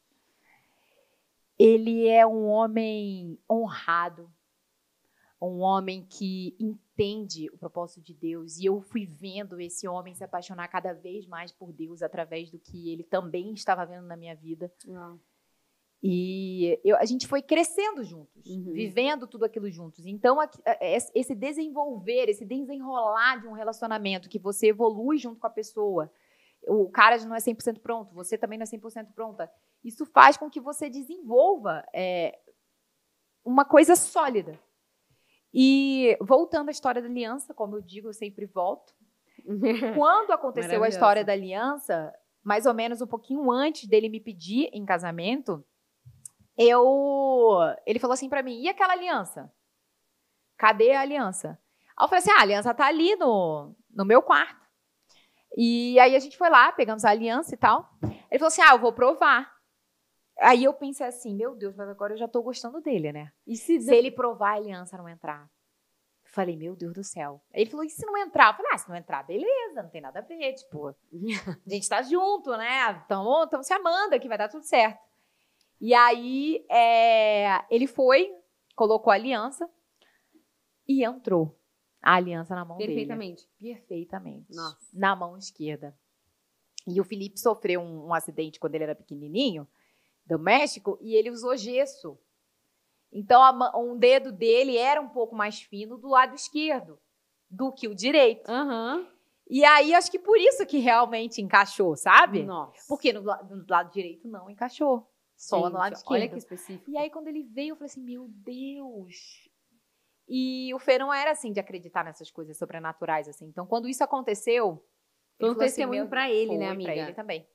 Ele é um homem honrado, um homem que entende o propósito de Deus. E eu fui vendo esse homem se apaixonar cada vez mais por Deus através do que ele também estava vendo na minha vida. Uau. E eu, a gente foi crescendo juntos, Uhum. vivendo tudo aquilo juntos. Então, aqui, esse desenvolver, esse desenrolar de um relacionamento que você evolui junto com a pessoa, o cara já não é cem por cento pronto, você também não é cem por cento pronta, isso faz com que você desenvolva é, uma coisa sólida. E voltando à história da aliança, como eu digo, eu sempre volto. Quando aconteceu a história da aliança, mais ou menos um pouquinho antes dele me pedir em casamento, eu, ele falou assim pra mim, e aquela aliança? Cadê a aliança? Aí eu falei assim, ah, a aliança tá ali no, no meu quarto. E aí a gente foi lá, pegamos a aliança e tal. Ele falou assim, ah, eu vou provar. Aí eu pensei assim, meu Deus, mas agora eu já tô gostando dele, né? E se, se ele provar a aliança não entrar? Eu falei, meu Deus do céu. Aí ele falou, e se não entrar? Eu falei, ah, se não entrar, beleza, não tem nada a ver, tipo, a gente tá junto, né? Estamos se amando aqui, vai dar tudo certo. E aí é, ele foi, colocou a aliança e entrou a aliança na mão Perfeitamente. dele. Perfeitamente. Nossa. Na mão esquerda. E o Felipe sofreu um, um acidente quando ele era pequenininho, doméstico, e ele usou gesso. Então, a, um dedo dele era um pouco mais fino do lado esquerdo do que o direito. Uhum. E aí, acho que por isso que realmente encaixou, sabe? Nossa. Porque no, no lado direito não encaixou. Só Gente, no lado esquerdo. Olha que específico. E aí, quando ele veio, eu falei assim, meu Deus. E o Fê não era, assim, de acreditar nessas coisas sobrenaturais, assim. Então, quando isso aconteceu... Foi um ele falou assim, testemunho meu, pra ele, foi né, amiga? Pra ele também.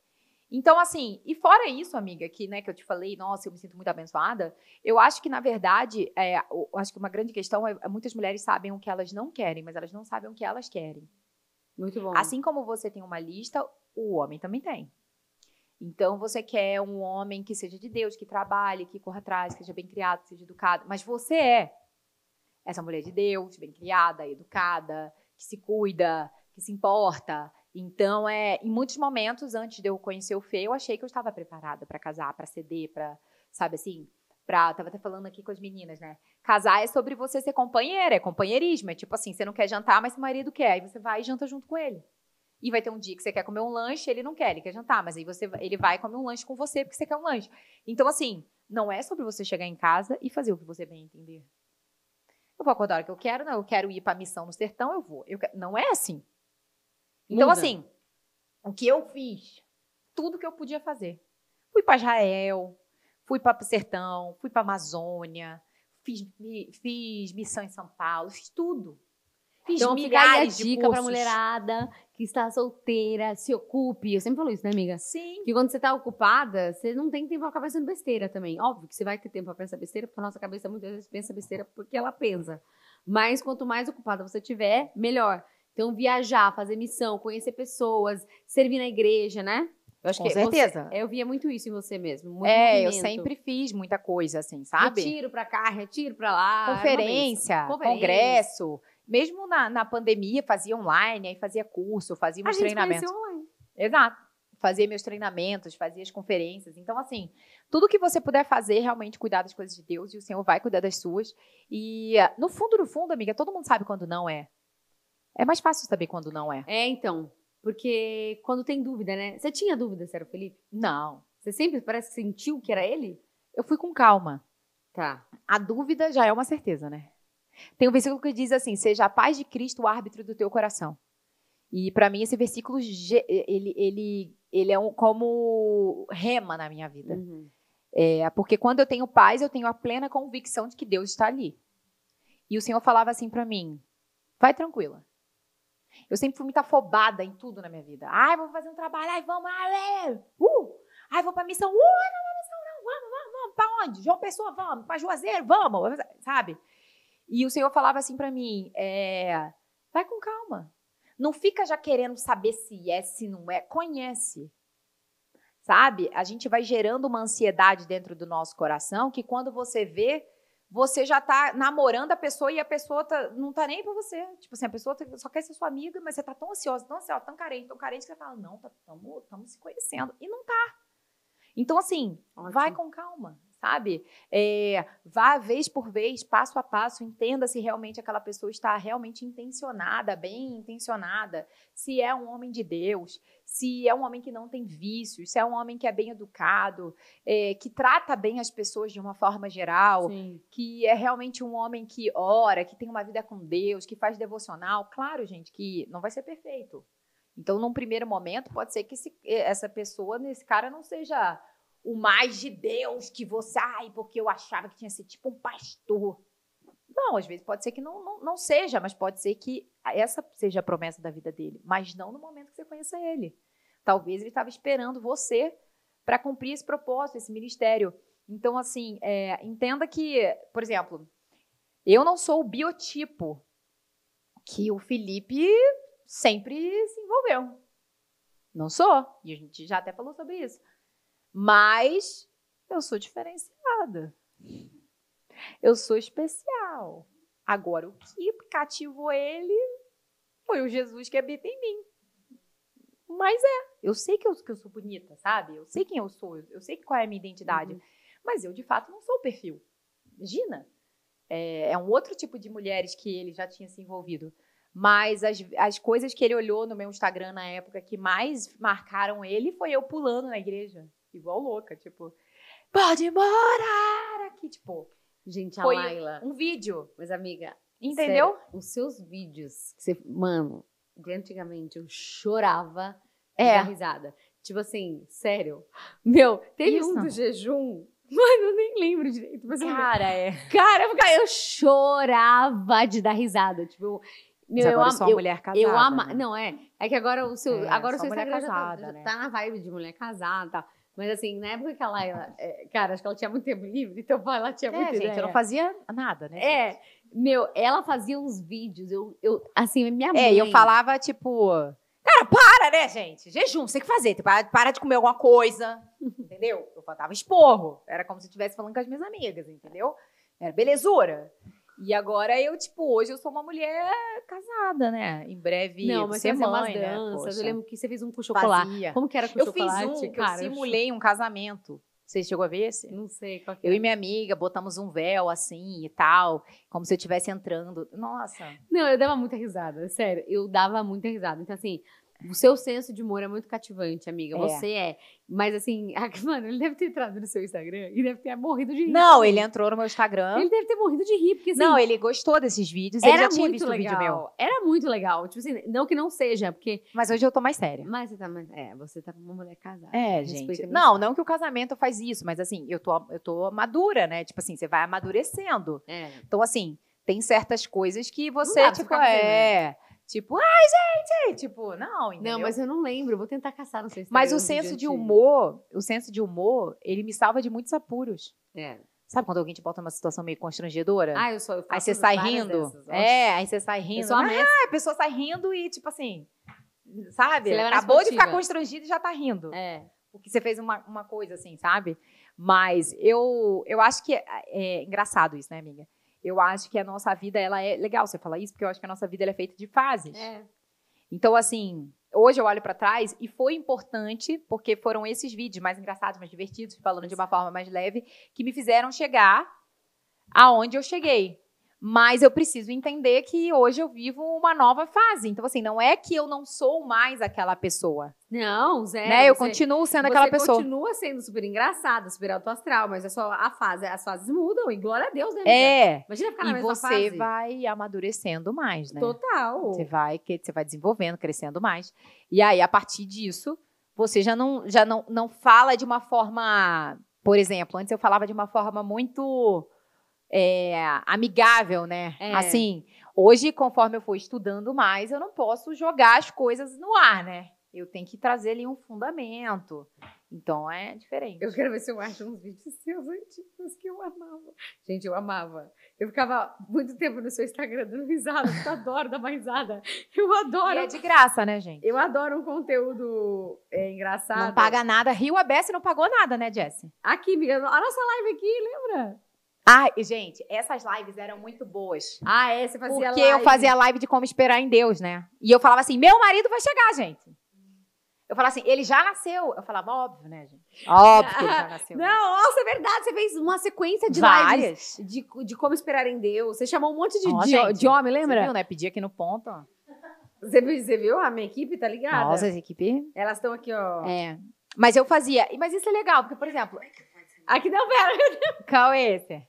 Então, assim, e fora isso, amiga, que, né, que eu te falei, nossa, eu me sinto muito abençoada, eu acho que, na verdade, é, eu acho que uma grande questão é, muitas mulheres sabem o que elas não querem, mas elas não sabem o que elas querem. Muito bom. Assim como você tem uma lista, o homem também tem. Então, você quer um homem que seja de Deus, que trabalhe, que corra atrás, que seja bem criado, que seja educado, mas você é essa mulher de Deus, bem criada, educada, que se cuida, que se importa. Então, é, em muitos momentos, antes de eu conhecer o Fê, eu achei que eu estava preparada para casar, para ceder, para, sabe assim, para, tava até falando aqui com as meninas, né? Casar é sobre você ser companheira, é companheirismo, é tipo assim, você não quer jantar, mas seu marido quer, aí você vai e janta junto com ele. E vai ter um dia que você quer comer um lanche, ele não quer, ele quer jantar, mas aí você, ele vai comer um lanche com você porque você quer um lanche. Então, assim, não é sobre você chegar em casa e fazer o que você bem entender. Eu vou acordar a hora que eu quero, não, eu quero ir para a missão no sertão, eu vou. Eu quero, não é assim. Então, Muda. assim, o que eu fiz, tudo que eu podia fazer. Fui para Israel, fui para o sertão, fui para a Amazônia, fiz, fiz missão em São Paulo, fiz tudo. Fiz Então, fica aí a milhares de dica pra cursos. mulherada que está solteira, se ocupe. Eu sempre falo isso, né, amiga? Sim. Que quando você tá ocupada, você não tem tempo pra ficar pensando besteira também. Óbvio que você vai ter tempo pra pensar besteira, porque a nossa cabeça muitas vezes pensa besteira porque ela pensa. Mas quanto mais ocupada você tiver, melhor. Então, viajar, fazer missão, conhecer pessoas, servir na igreja, né? Eu acho Com que certeza. Você, eu via muito isso em você mesmo. Muito É, eu movimento. sempre fiz muita coisa, assim, sabe? Retiro pra cá, retiro pra lá. Conferência, Conferência. congresso. Mesmo na, na pandemia, fazia online, aí fazia curso, fazia meus A gente treinamentos. conheceu online. Exato. Fazia meus treinamentos, fazia as conferências. Então, assim, tudo que você puder fazer, realmente cuidar das coisas de Deus, e o Senhor vai cuidar das suas. E, no fundo, no fundo, amiga, todo mundo sabe quando não é. É mais fácil saber quando não é. É, então. Porque quando tem dúvida, né? Você tinha dúvida se era o Felipe? Não. Você sempre parece que sentiu que era ele? Eu fui com calma. Tá. A dúvida já é uma certeza, né? Tem um versículo que diz assim, seja a paz de Cristo o árbitro do teu coração. E para mim esse versículo, ele, ele, ele é um, como rema na minha vida. Uhum. É, porque quando eu tenho paz, eu tenho a plena convicção de que Deus está ali. E o Senhor falava assim para mim, vai tranquila. Eu sempre fui muito afobada em tudo na minha vida. Ai, vou fazer um trabalho, ai, vamos, ai, uh, ai, vou pra missão, uh, não, não, missão não, vamos, vamos, vamos, pra onde? João Pessoa, vamos, pra Juazeiro, vamos, sabe? E o Senhor falava assim pra mim, é, vai com calma. Não fica já querendo saber se é, se não é, conhece. Sabe? A gente vai gerando uma ansiedade dentro do nosso coração que quando você vê, você já tá namorando a pessoa e a pessoa tá, não tá nem pra você. Tipo assim, a pessoa só quer ser sua amiga, mas você tá tão ansiosa, tão ansiosa, tão carente, tão carente que você fala, não, estamos tá, se conhecendo. E não tá. Então, assim, ótimo. Vai com calma, sabe? É, vá vez por vez, passo a passo, entenda se realmente aquela pessoa está realmente intencionada, bem intencionada, se é um homem de Deus, se é um homem que não tem vícios, se é um homem que é bem educado, é, que trata bem as pessoas de uma forma geral, Sim. Que é realmente um homem que ora, que tem uma vida com Deus, que faz devocional. Claro, gente, que não vai ser perfeito. Então, num primeiro momento, pode ser que esse, essa pessoa, esse cara não seja o mais de Deus que você... Ai, porque eu achava que tinha sido tipo um pastor. Não, às vezes pode ser que não, não, não seja, mas pode ser que essa seja a promessa da vida dele. Mas não no momento que você conheça ele. Talvez ele estava esperando você para cumprir esse propósito, esse ministério. Então, assim, é, entenda que, por exemplo, eu não sou o biotipo que o Felipe sempre se envolveu. Não sou. E a gente já até falou sobre isso. Mas eu sou diferenciada. Eu sou especial. Agora, o que cativou ele foi o Jesus que habita em mim. Mas é. Eu sei que eu, que eu sou bonita, sabe? Eu sei quem eu sou. Eu sei qual é a minha identidade. Uhum. Mas eu, de fato, não sou o perfil. Imagina. É, é um outro tipo de mulheres que ele já tinha se envolvido. Mas as, as coisas que ele olhou no meu Instagram na época que mais marcaram ele foi eu pulando na igreja. Igual louca, tipo, pode morar aqui, tipo. Gente, a foi Laila. um vídeo. Mas, amiga, entendeu? Sério, os seus vídeos, que você, mano, de antigamente eu chorava de é. dar risada. Tipo assim, sério. Meu, teve Isso. um do jejum. Mano, eu nem lembro direito. Mas Cara, eu... é. Cara, eu chorava de dar risada. Tipo, Meu, Mas agora eu, eu sou uma eu, mulher casada. Eu ama, né? Não, é. É que agora o seu, é, agora o seu mulher Instagram casada, já, tá, né? tá na vibe de mulher casada e tal. Mas assim, na época que ela, ela é, cara, acho que ela tinha muito tempo livre, então ela tinha é, muito gente, ideia. eu não fazia nada, né? É, gente? meu, ela fazia uns vídeos, eu, eu assim, minha mãe... É, eu falava, tipo... Cara, para, né, gente? Jejum, você tem que fazer. Para, para de comer alguma coisa, entendeu? Eu faltava esporro. Era como se eu estivesse falando com as minhas amigas, entendeu? Era belezura. E agora eu, tipo, hoje eu sou uma mulher casada, né? Em breve Não, mas ser você fazia mãe, umas né? danças. Poxa. Eu lembro que você fez um com chocolate. Fazia. Como que era com eu chocolate? Fiz um, cara, eu simulei um casamento. Você chegou a ver esse? Não sei qual que Eu é. e minha amiga botamos um véu assim e tal, como se eu estivesse entrando. Nossa. Não, eu dava muita risada, sério. Eu dava muita risada. Então, assim, o seu senso de humor é muito cativante, amiga. É. Você é. Mas, assim, mano, ele deve ter entrado no seu Instagram e deve ter morrido de rir. Não, também. ele entrou no meu Instagram. Ele deve ter morrido de rir, porque assim... Não, ele gostou desses vídeos. Era ele já tinha muito visto legal. o vídeo meu. Era muito legal. Tipo assim, não que não seja, porque... Mas hoje eu tô mais séria. Mas você tá... É, você tá com uma mulher casada. É, gente. Não, não que o casamento faz isso, mas assim, eu tô, eu tô madura, né? Tipo assim, você vai amadurecendo. É. Então, assim, tem certas coisas que você, Não dá pra tipo, ficar fazendo, é... Tipo, ai, gente! Tipo, não, entendeu? Não, mas eu não lembro. Vou tentar caçar no seu Instagram. Mas o senso de humor, o senso de humor, ele me salva de muitos apuros. É. Sabe quando alguém te bota numa situação meio constrangedora? Ah, eu sou. Eu aí você sai rindo. É, aí você sai rindo. Ah, a pessoa sai rindo e, tipo assim, sabe? Acabou de ficar constrangido e já tá rindo. É. Porque você fez uma, uma coisa assim, sabe? Mas eu, eu acho que é, é engraçado isso, né, amiga? Eu acho que a nossa vida, ela é legal você falar isso, porque eu acho que a nossa vida ela é feita de fases. É. Então, assim, hoje eu olho pra trás e foi importante, porque foram esses vídeos mais engraçados, mais divertidos, falando de uma forma mais leve, que me fizeram chegar aonde eu cheguei. Mas eu preciso entender que hoje eu vivo uma nova fase. Então, assim, não é que eu não sou mais aquela pessoa. Não, zero. Né? Eu você, continuo sendo aquela pessoa. Você continua sendo super engraçada, super autoastral, mas é só a fase, as fases mudam, e glória a Deus, né, amiga? É. Imagina ficar na e mesma você fase. vai amadurecendo mais, né? Total. Você vai, você vai desenvolvendo, crescendo mais. E aí, a partir disso, você já não, já não, não fala de uma forma... Por exemplo, antes eu falava de uma forma muito... É, amigável, né? É. Assim, hoje, conforme eu for estudando mais, eu não posso jogar as coisas no ar, né? Eu tenho que trazer ali um fundamento. Então, é diferente. Eu quero ver se eu acho uns vídeos seus antigos que eu amava. Gente, eu amava. Eu ficava muito tempo no seu Instagram dando risada, porque eu adoro dar uma risada. Eu adoro. E é de graça, né, gente? Eu adoro um conteúdo é, engraçado. Não paga nada. Rio a Bessie não pagou nada, né, Jessie? Aqui, amiga, a nossa live aqui, lembra? Ai, gente, essas lives eram muito boas. Ah, é? Você fazia Porque live. eu fazia live de como esperar em Deus, né? E eu falava assim, meu marido vai chegar, gente. Eu falava assim, ele já nasceu. Eu falava, óbvio, né, gente? Óbvio que ele já nasceu. Não, nossa, é verdade. Você fez uma sequência de Várias. lives de, de como esperar em Deus. Você chamou um monte de, Ó, de, gente, de homem, lembra? Você viu, né? Pedi aqui no ponto, ó. Você, você viu? A minha equipe tá ligada? Nossa, essa equipe... Elas estão aqui, ó. É. Mas eu fazia... Mas isso é legal, porque, por exemplo... Aqui não, pera. Qual é esse?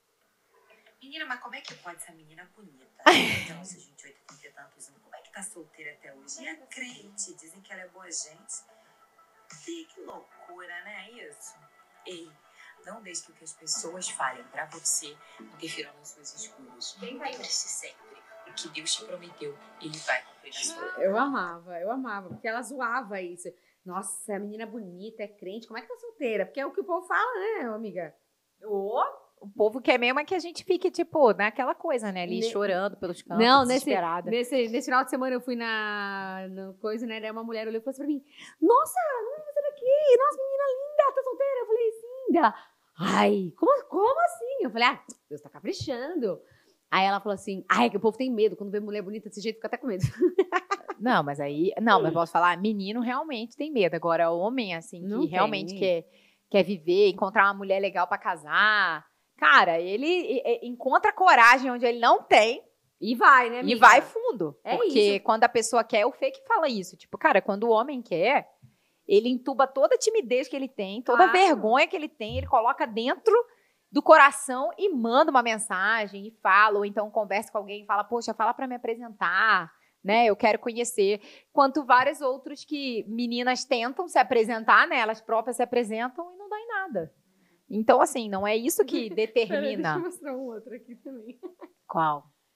Menina, mas como é que pode essa menina bonita? Então, se vinte e oito, trinta e tantos anos, como é que tá solteira até hoje? E a crente, dizem que ela é boa gente. Que, que loucura, né? Isso. Ei, não deixe que o que as pessoas falem pra você interfiram nas suas escolhas. Lembre-se sempre, o que Deus te prometeu, Ele vai cumprir na sua vida. Eu amava, eu amava, porque ela zoava isso. Nossa, a menina bonita, é crente, como é que tá solteira? Porque é o que o povo fala, né, amiga? Ô... O povo quer mesmo é que a gente fique, tipo, naquela coisa, né? Ali Ne... chorando pelos cantos, Não, nesse, desesperada. Nesse, nesse final de semana eu fui na, na coisa, né? Daí uma mulher olhou e falou assim pra mim, nossa, não é você daqui? Nossa, menina linda, tá solteira? Eu falei, sim. Dela, ai, como, como assim? Eu falei, ah, Deus tá caprichando. Aí ela falou assim, ai, que o povo tem medo. Quando vê mulher bonita desse jeito, fica até com medo. Não, mas aí... Não, mas posso falar, menino realmente tem medo. Agora, homem, assim, que Não realmente tem. quer, quer viver, encontrar uma mulher legal pra casar... Cara, ele encontra coragem onde ele não tem. E vai, né, amiga? E vai fundo. É porque isso. quando a pessoa quer, o fake fala isso. Tipo, cara, quando o homem quer, ele entuba toda a timidez que ele tem, toda a Claro. vergonha que ele tem, ele coloca dentro do coração e manda uma mensagem e fala, ou então conversa com alguém e fala, poxa, fala pra me apresentar, né? Eu quero conhecer. Quanto vários outros que meninas tentam se apresentar, né? Elas próprias se apresentam e não dá em nada. Então, assim, não é isso que Pera, deixa determina. eu mostrar um outro aqui também. Qual?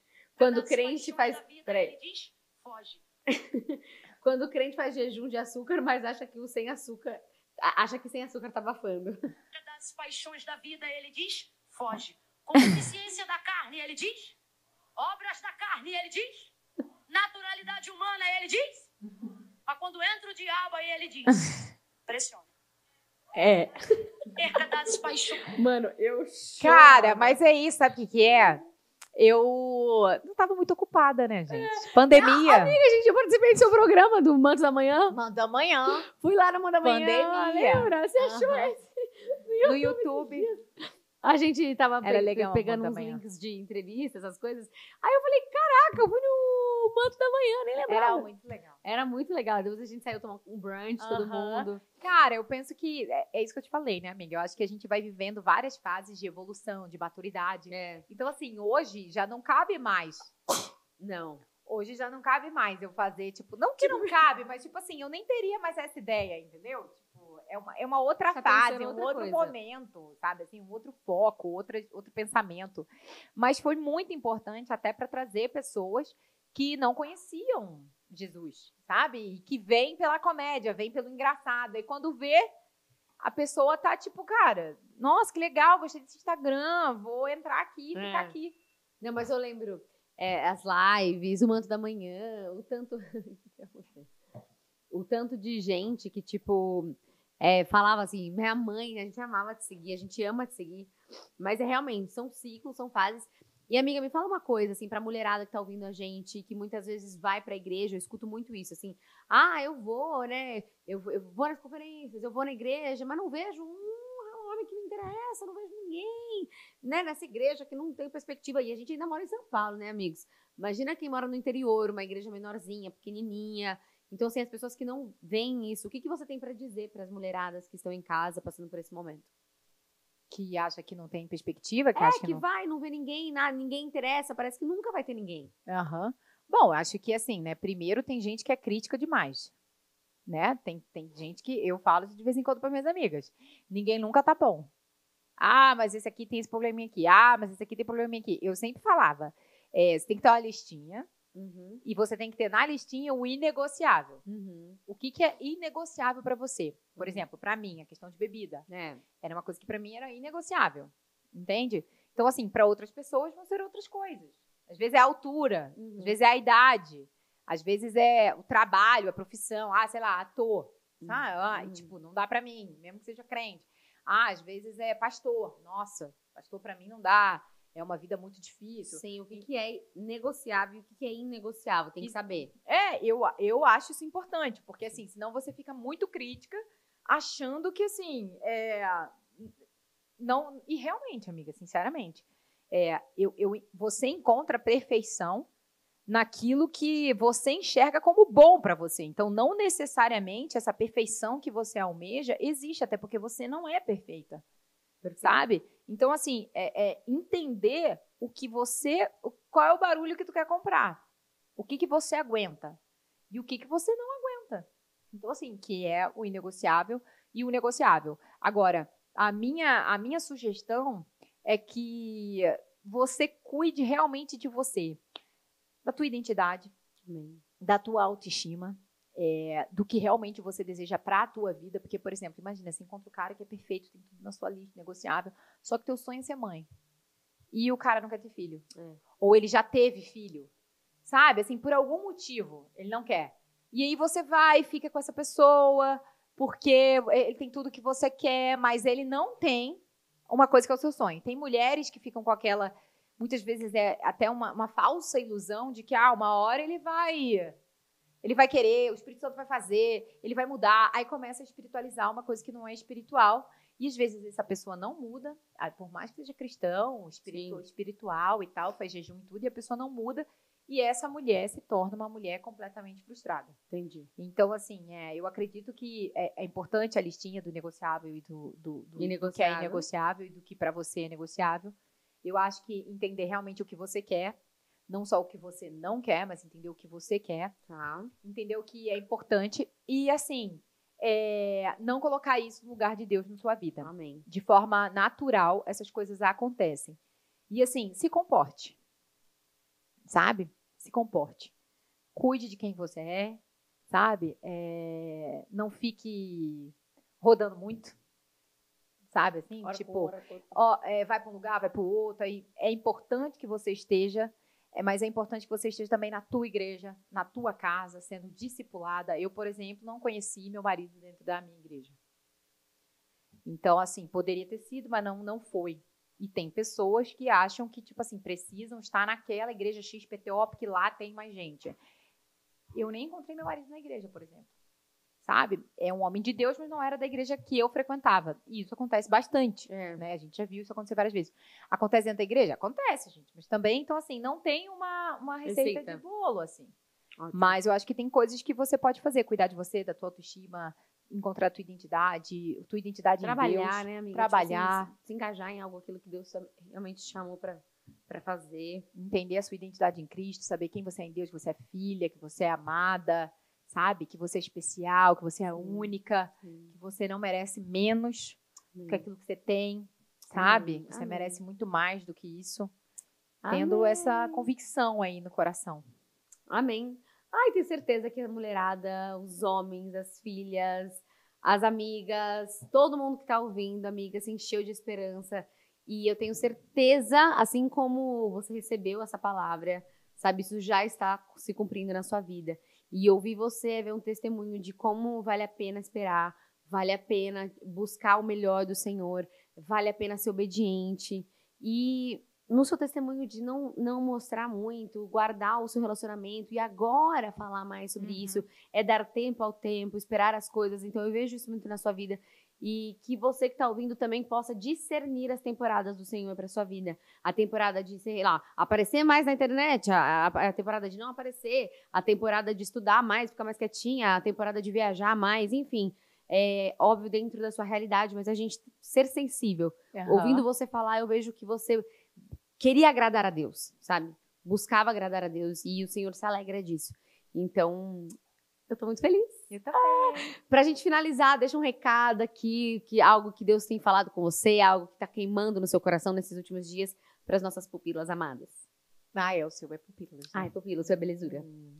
Quando o crente faz... Vida, Peraí. ele diz, foge. Quando o crente faz jejum de açúcar, mas acha que o sem açúcar... Acha que sem açúcar tá abafando. Das paixões da vida, ele diz, foge. Concupiscência da carne, ele diz. Obras da carne, ele diz. Naturalidade humana, ele diz. Mas quando entra o diabo, aí ele diz, pressiona. É. Perca das paixões. Mano, eu choro. Cara, mas é isso, sabe o que que é? Eu não tava muito ocupada, né, gente? Pandemia. Amiga, gente, eu participei do seu programa do Manto da Manhã. Manto da Manhã. Fui lá no Manto da Manhã. Pandemia. Lembra? Você achou Aham. esse? No YouTube. A gente tava Era pe- legal, pegando Manto uns da Manhã. links de entrevistas, essas coisas. Aí eu falei, caraca, eu fui no Manto da Manhã, nem lembrava. Era muito legal. Era muito legal. Depois a gente saiu tomar um brunch, todo Aham. mundo. Cara, eu penso que é, é isso que eu te falei, né, amiga? Eu acho que a gente vai vivendo várias fases de evolução, de maturidade. É. Então, assim, hoje já não cabe mais. Não. Hoje já não cabe mais eu fazer, tipo, não que não cabe, mas, tipo assim, eu nem teria mais essa ideia, entendeu? Tipo, é uma, é uma outra Tá fase, pensando um outra outro coisa. momento, sabe? Assim, um outro foco, outra, outro pensamento. Mas foi muito importante até para trazer pessoas que não conheciam Jesus, sabe? E que vêm pela comédia, vêm pelo engraçado. E quando vê, a pessoa tá tipo, cara, nossa, que legal, gostei desse Instagram, vou entrar aqui e É. ficar aqui. Não, mas eu lembro é, as lives, o Manto da Manhã, o tanto... o tanto de gente que, tipo, é, falava assim, minha mãe, a gente amava te seguir, a gente ama te seguir. Mas é realmente, são ciclos, são fases. E, amiga, me fala uma coisa, assim, pra mulherada que tá ouvindo a gente, que muitas vezes vai pra igreja, eu escuto muito isso, assim, ah, eu vou, né, eu, eu vou nas conferências, eu vou na igreja, mas não vejo um homem que me interessa, não vejo ninguém, né, nessa igreja que não tem perspectiva. E a gente ainda mora em São Paulo, né, amigos? Imagina quem mora no interior, uma igreja menorzinha, pequenininha. Então, assim, as pessoas que não veem isso, o que, que você tem pra dizer pras mulheradas que estão em casa, passando por esse momento? Que acha que não tem perspectiva, que É, acha que, que não... vai, não vê ninguém, nada, ninguém interessa, parece que nunca vai ter ninguém. Aham. Bom, acho que assim, né? Primeiro tem gente que é crítica demais, né? Tem, tem gente que eu falo de vez em quando para minhas amigas. Ninguém nunca tá bom. Ah, mas esse aqui tem esse probleminha aqui. Ah, mas esse aqui tem probleminha aqui. Eu sempre falava, é, você tem que ter uma listinha Uhum, e você tem que ter na listinha o inegociável. uhum. O que, que é inegociável para você? Por exemplo, para mim, a questão de bebida. É. Era uma coisa que para mim era inegociável. Entende? Então, assim, para outras pessoas vão ser outras coisas. Às vezes é a altura, Uhum. às vezes é a idade, às vezes é o trabalho, a profissão. Ah, sei lá, ator. Sabe? Ah, e, Uhum. tipo, não dá para mim, mesmo que seja crente. Ah, às vezes é pastor. Nossa, pastor para mim não dá. É uma vida muito difícil. Sim, o que, que é negociável e o que, que é inegociável, tem que E- saber. É, eu, eu acho isso importante, porque assim, senão você fica muito crítica, achando que assim, é, não, e realmente, amiga, sinceramente, é, eu, eu, você encontra perfeição naquilo que você enxerga como bom para você. Então, não necessariamente essa perfeição que você almeja existe, até porque você não é perfeita, sabe? Então, assim, é, é entender o que você, o- qual é o barulho que tu quer comprar, o que que você aguenta e o que que você não aguenta. Então, assim, que é o inegociável e o negociável. Agora, a minha, a minha sugestão é que você cuide realmente de você, da tua identidade, Amém. da tua autoestima, é, do que realmente você deseja para a tua vida. Porque, por exemplo, imagina, você encontra o cara que é perfeito, tem tudo na sua lista, negociável, só que teu sonho é ser mãe. E o cara não quer ter filho. É. Ou ele já teve filho. Sabe? Assim, por algum motivo, ele não quer. E aí você vai e fica com essa pessoa, porque ele tem tudo que você quer, mas ele não tem uma coisa que é o seu sonho. Tem mulheres que ficam com aquela... Muitas vezes é até uma, uma falsa ilusão de que, ah, uma hora ele vai... Ele vai querer, o Espírito Santo vai fazer, ele vai mudar. Aí começa a espiritualizar uma coisa que não é espiritual. E às vezes essa pessoa não muda, ah, por mais que seja cristão, espiritu- Sim. espiritual e tal, faz jejum e tudo, e a pessoa não muda. E essa mulher se torna uma mulher completamente frustrada. Entendi. Então, assim, é, eu acredito que é, é importante a listinha do negociável e do, do, do, do que é Inegociável. inegociável e do que para você é negociável. Eu acho que entender realmente o que você quer, não só o que você não quer, mas entender o que você quer, Tá. entender o que é importante e, assim, é, não colocar isso no lugar de Deus na sua vida. Amém. De forma natural, essas coisas acontecem. E, assim, se comporte. sabe? Se comporte. Cuide de quem você é, sabe? É, não fique rodando muito, sabe? Assim, Hora tipo, por hora, por- ó, é, vai para um lugar, vai para o outro. Aí é importante que você esteja, é, mas é importante que você esteja também na tua igreja, na tua casa, sendo discipulada. Eu, por exemplo, não conheci meu marido dentro da minha igreja. Então, assim, poderia ter sido, mas não, não foi. E tem pessoas que acham que, tipo assim, precisam estar naquela igreja X P T O, porque lá tem mais gente. Eu nem encontrei meu marido na igreja, por exemplo. Sabe? É um homem de Deus, mas não era da igreja que eu frequentava. E isso acontece bastante. É. Né? A gente já viu isso acontecer várias vezes. Acontece dentro da igreja? Acontece, gente. Mas também, então, assim, não tem uma, uma receita, Receita. de bolo, assim. Ótimo. Mas eu acho que tem coisas que você pode fazer. Cuidar de você, da tua autoestima, encontrar a tua identidade, tua identidade Trabalhar, em Deus. né, amiga? Trabalhar. Tipo assim, se, se engajar em algo, aquilo que Deus realmente te chamou pra, pra fazer. Entender a sua identidade em Cristo, saber quem você é em Deus, que você é filha, que você é amada, sabe? Que você é especial, que você é Sim. única, Sim. que você não merece menos Amém. que aquilo que você tem, sabe? Amém. Você Amém. merece muito mais do que isso. Amém. Tendo essa convicção aí no coração. Amém. Ai, tenho certeza que a mulherada, os homens, as filhas, as amigas, todo mundo que tá ouvindo, amiga, se encheu de esperança. E eu tenho certeza, assim como você recebeu essa palavra, sabe, isso já está se cumprindo na sua vida. E ouvir você é ver um testemunho de como vale a pena esperar, vale a pena buscar o melhor do Senhor, vale a pena ser obediente. E no seu testemunho de não, não mostrar muito, guardar o seu relacionamento e agora falar mais sobre Uhum. isso, é dar tempo ao tempo, esperar as coisas. Então eu vejo isso muito na sua vida e que você que está ouvindo também possa discernir as temporadas do Senhor para sua vida. A temporada de, sei lá, aparecer mais na internet, a, a, a temporada de não aparecer, a temporada de estudar mais, ficar mais quietinha, a temporada de viajar mais, enfim. É óbvio dentro da sua realidade, mas a gente ser sensível. Uhum. Ouvindo você falar, eu vejo que você queria agradar a Deus, sabe? Buscava agradar a Deus e o Senhor se alegra disso. Então, eu tô muito feliz. Eu também. Pra gente finalizar, deixa um recado aqui, que algo que Deus tem falado com você, algo que tá queimando no seu coração nesses últimos dias para as nossas pupilas amadas. Ah, é o seu, é pupilas. Ai, pupila, sua belezura. Hum.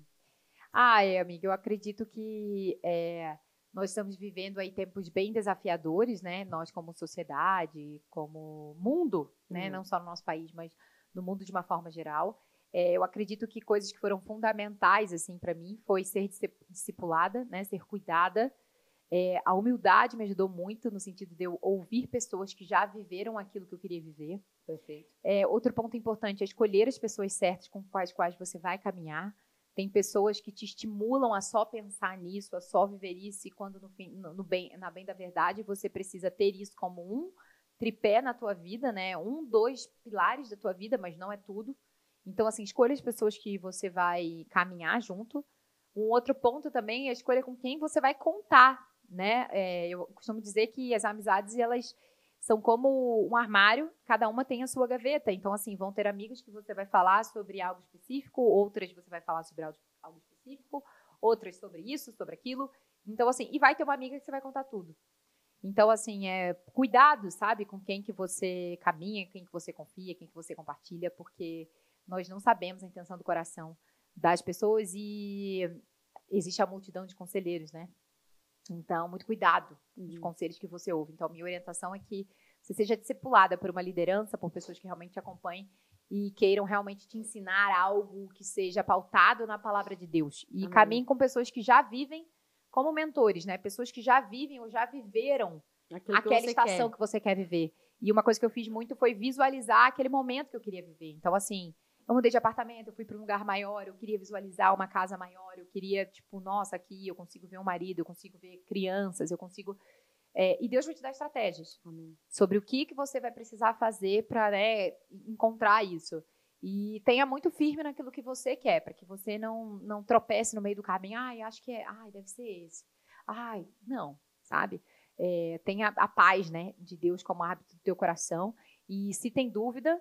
Ai, amiga, eu acredito que é, nós estamos vivendo aí tempos bem desafiadores, né? Nós como sociedade, como mundo, né? Uhum. Não só no nosso país, mas no mundo de uma forma geral. É, eu acredito que coisas que foram fundamentais, assim, para mim, foi ser discipulada, né? Ser cuidada. É, a humildade me ajudou muito no sentido de eu ouvir pessoas que já viveram aquilo que eu queria viver. Perfeito. É, outro ponto importante é escolher as pessoas certas com as quais você vai caminhar. Tem pessoas que te estimulam a só pensar nisso, a só viver isso, e quando no fim, no, no bem, na bem da verdade você precisa ter isso como um tripé na tua vida, né? Um, dois pilares da tua vida, mas não é tudo. Então, assim, escolha as pessoas que você vai caminhar junto. Um outro ponto também é a escolha com quem você vai contar, né? É, eu costumo dizer que as amizades, elas são como um armário, cada uma tem a sua gaveta. Então, assim, vão ter amigas que você vai falar sobre algo específico, outras você vai falar sobre algo específico, outras sobre isso, sobre aquilo. Então, assim, e vai ter uma amiga que você vai contar tudo. Então, assim, é, cuidado, sabe, com quem que você caminha, quem que você confia, quem que você compartilha, porque nós não sabemos a intenção do coração das pessoas e existe a multidão de conselheiros, né? Então, muito cuidado com os conselhos que você ouve. Então, minha orientação é que você seja discipulada por uma liderança, por pessoas que realmente te acompanhem e queiram realmente te ensinar algo que seja pautado na palavra de Deus. E Amém. Caminhe com pessoas que já vivem como mentores, né? Pessoas que já vivem ou já viveram Aquilo aquela que estação quer. que você quer viver. E uma coisa que eu fiz muito foi visualizar aquele momento que eu queria viver. Então, assim, eu mudei de apartamento, eu fui para um lugar maior, eu queria visualizar uma casa maior, eu queria, tipo, nossa, aqui eu consigo ver um marido, eu consigo ver crianças, eu consigo... É, e Deus vai te dar estratégias Amém. sobre o que, que você vai precisar fazer para, né, encontrar isso. E tenha muito firme naquilo que você quer, para que você não, não tropece no meio do caminho. Ai, acho que é, ai, deve ser esse. Ai, não, sabe? É, tenha a paz, né, de Deus como hábito do teu coração. E se tem dúvida,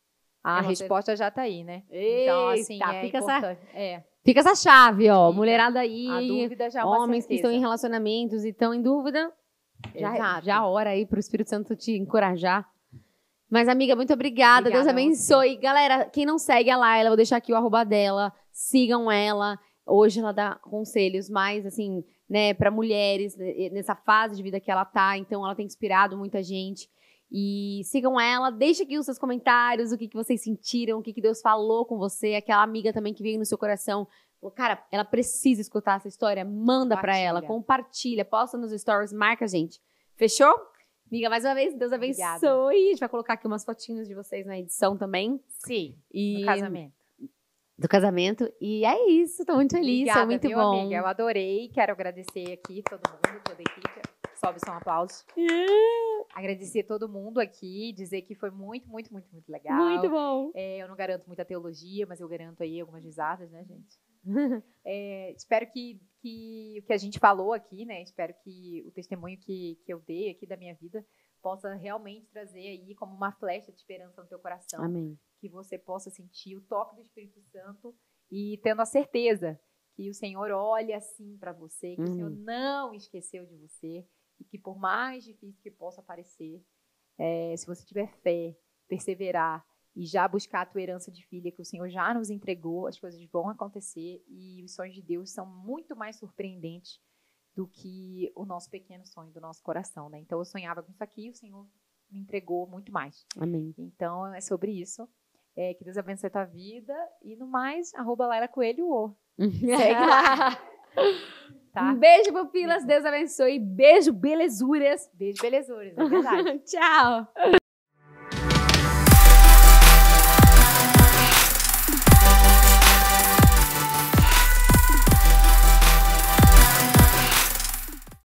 a É resposta você... já está aí, né? Eita, então, assim, é fica importante. Essa... É. Fica essa chave, ó. Fica. Mulherada aí, A dúvida já é uma homens certeza. que estão em relacionamentos e estão em dúvida, já, Exato. já ora aí para o Espírito Santo te encorajar. Mas, amiga, muito obrigada. Obrigada Deus a abençoe. Galera, quem não segue a Laila, eu vou deixar aqui o arroba dela. Sigam ela. Hoje ela dá conselhos mais, assim, né, para mulheres, nessa fase de vida que ela tá. Então, ela tem inspirado muita gente. E sigam ela. Deixa aqui os seus comentários, o que, que vocês sentiram, o que, que Deus falou com você. Aquela amiga também que veio no seu coração. Cara, ela precisa escutar essa história. Manda pra ela, compartilha, posta nos stories, marca a gente. Fechou? Amiga, mais uma vez, Deus abençoe. Obrigada. A gente vai colocar aqui umas fotinhas de vocês na edição também. Sim, e... no casamento. Do casamento. E é isso, tô muito feliz, Obrigada, é muito viu, bom. Amiga? Eu adorei, quero agradecer aqui todo mundo, toda a equipe. Sobe só um aplauso. Agradecer todo mundo aqui, dizer que foi muito, muito, muito, muito legal. Muito bom. É, eu não garanto muita teologia, mas eu garanto aí algumas risadas, né, gente? É, espero que, que o que a gente falou aqui, né? Espero que o testemunho que, que eu dei aqui da minha vida possa realmente trazer aí como uma flecha de esperança no teu coração. Amém. Que você possa sentir o toque do Espírito Santo e tendo a certeza que o Senhor olha assim para você, que uhum. o Senhor não esqueceu de você e que por mais difícil que possa parecer, é, se você tiver fé, perseverar e já buscar a tua herança de filha que o Senhor já nos entregou, as coisas vão acontecer e os sonhos de Deus são muito mais surpreendentes do que o nosso pequeno sonho do nosso coração, né? Então eu sonhava com isso aqui e o Senhor me entregou muito mais. Amém. Então é sobre isso. É, que Deus abençoe a tua vida e no mais, arroba Laila Coelho o. Segue lá. Tá? Um beijo, pupilas. Deus abençoe. Beijo, belezuras. Beijo, belezuras. É verdade. Tchau.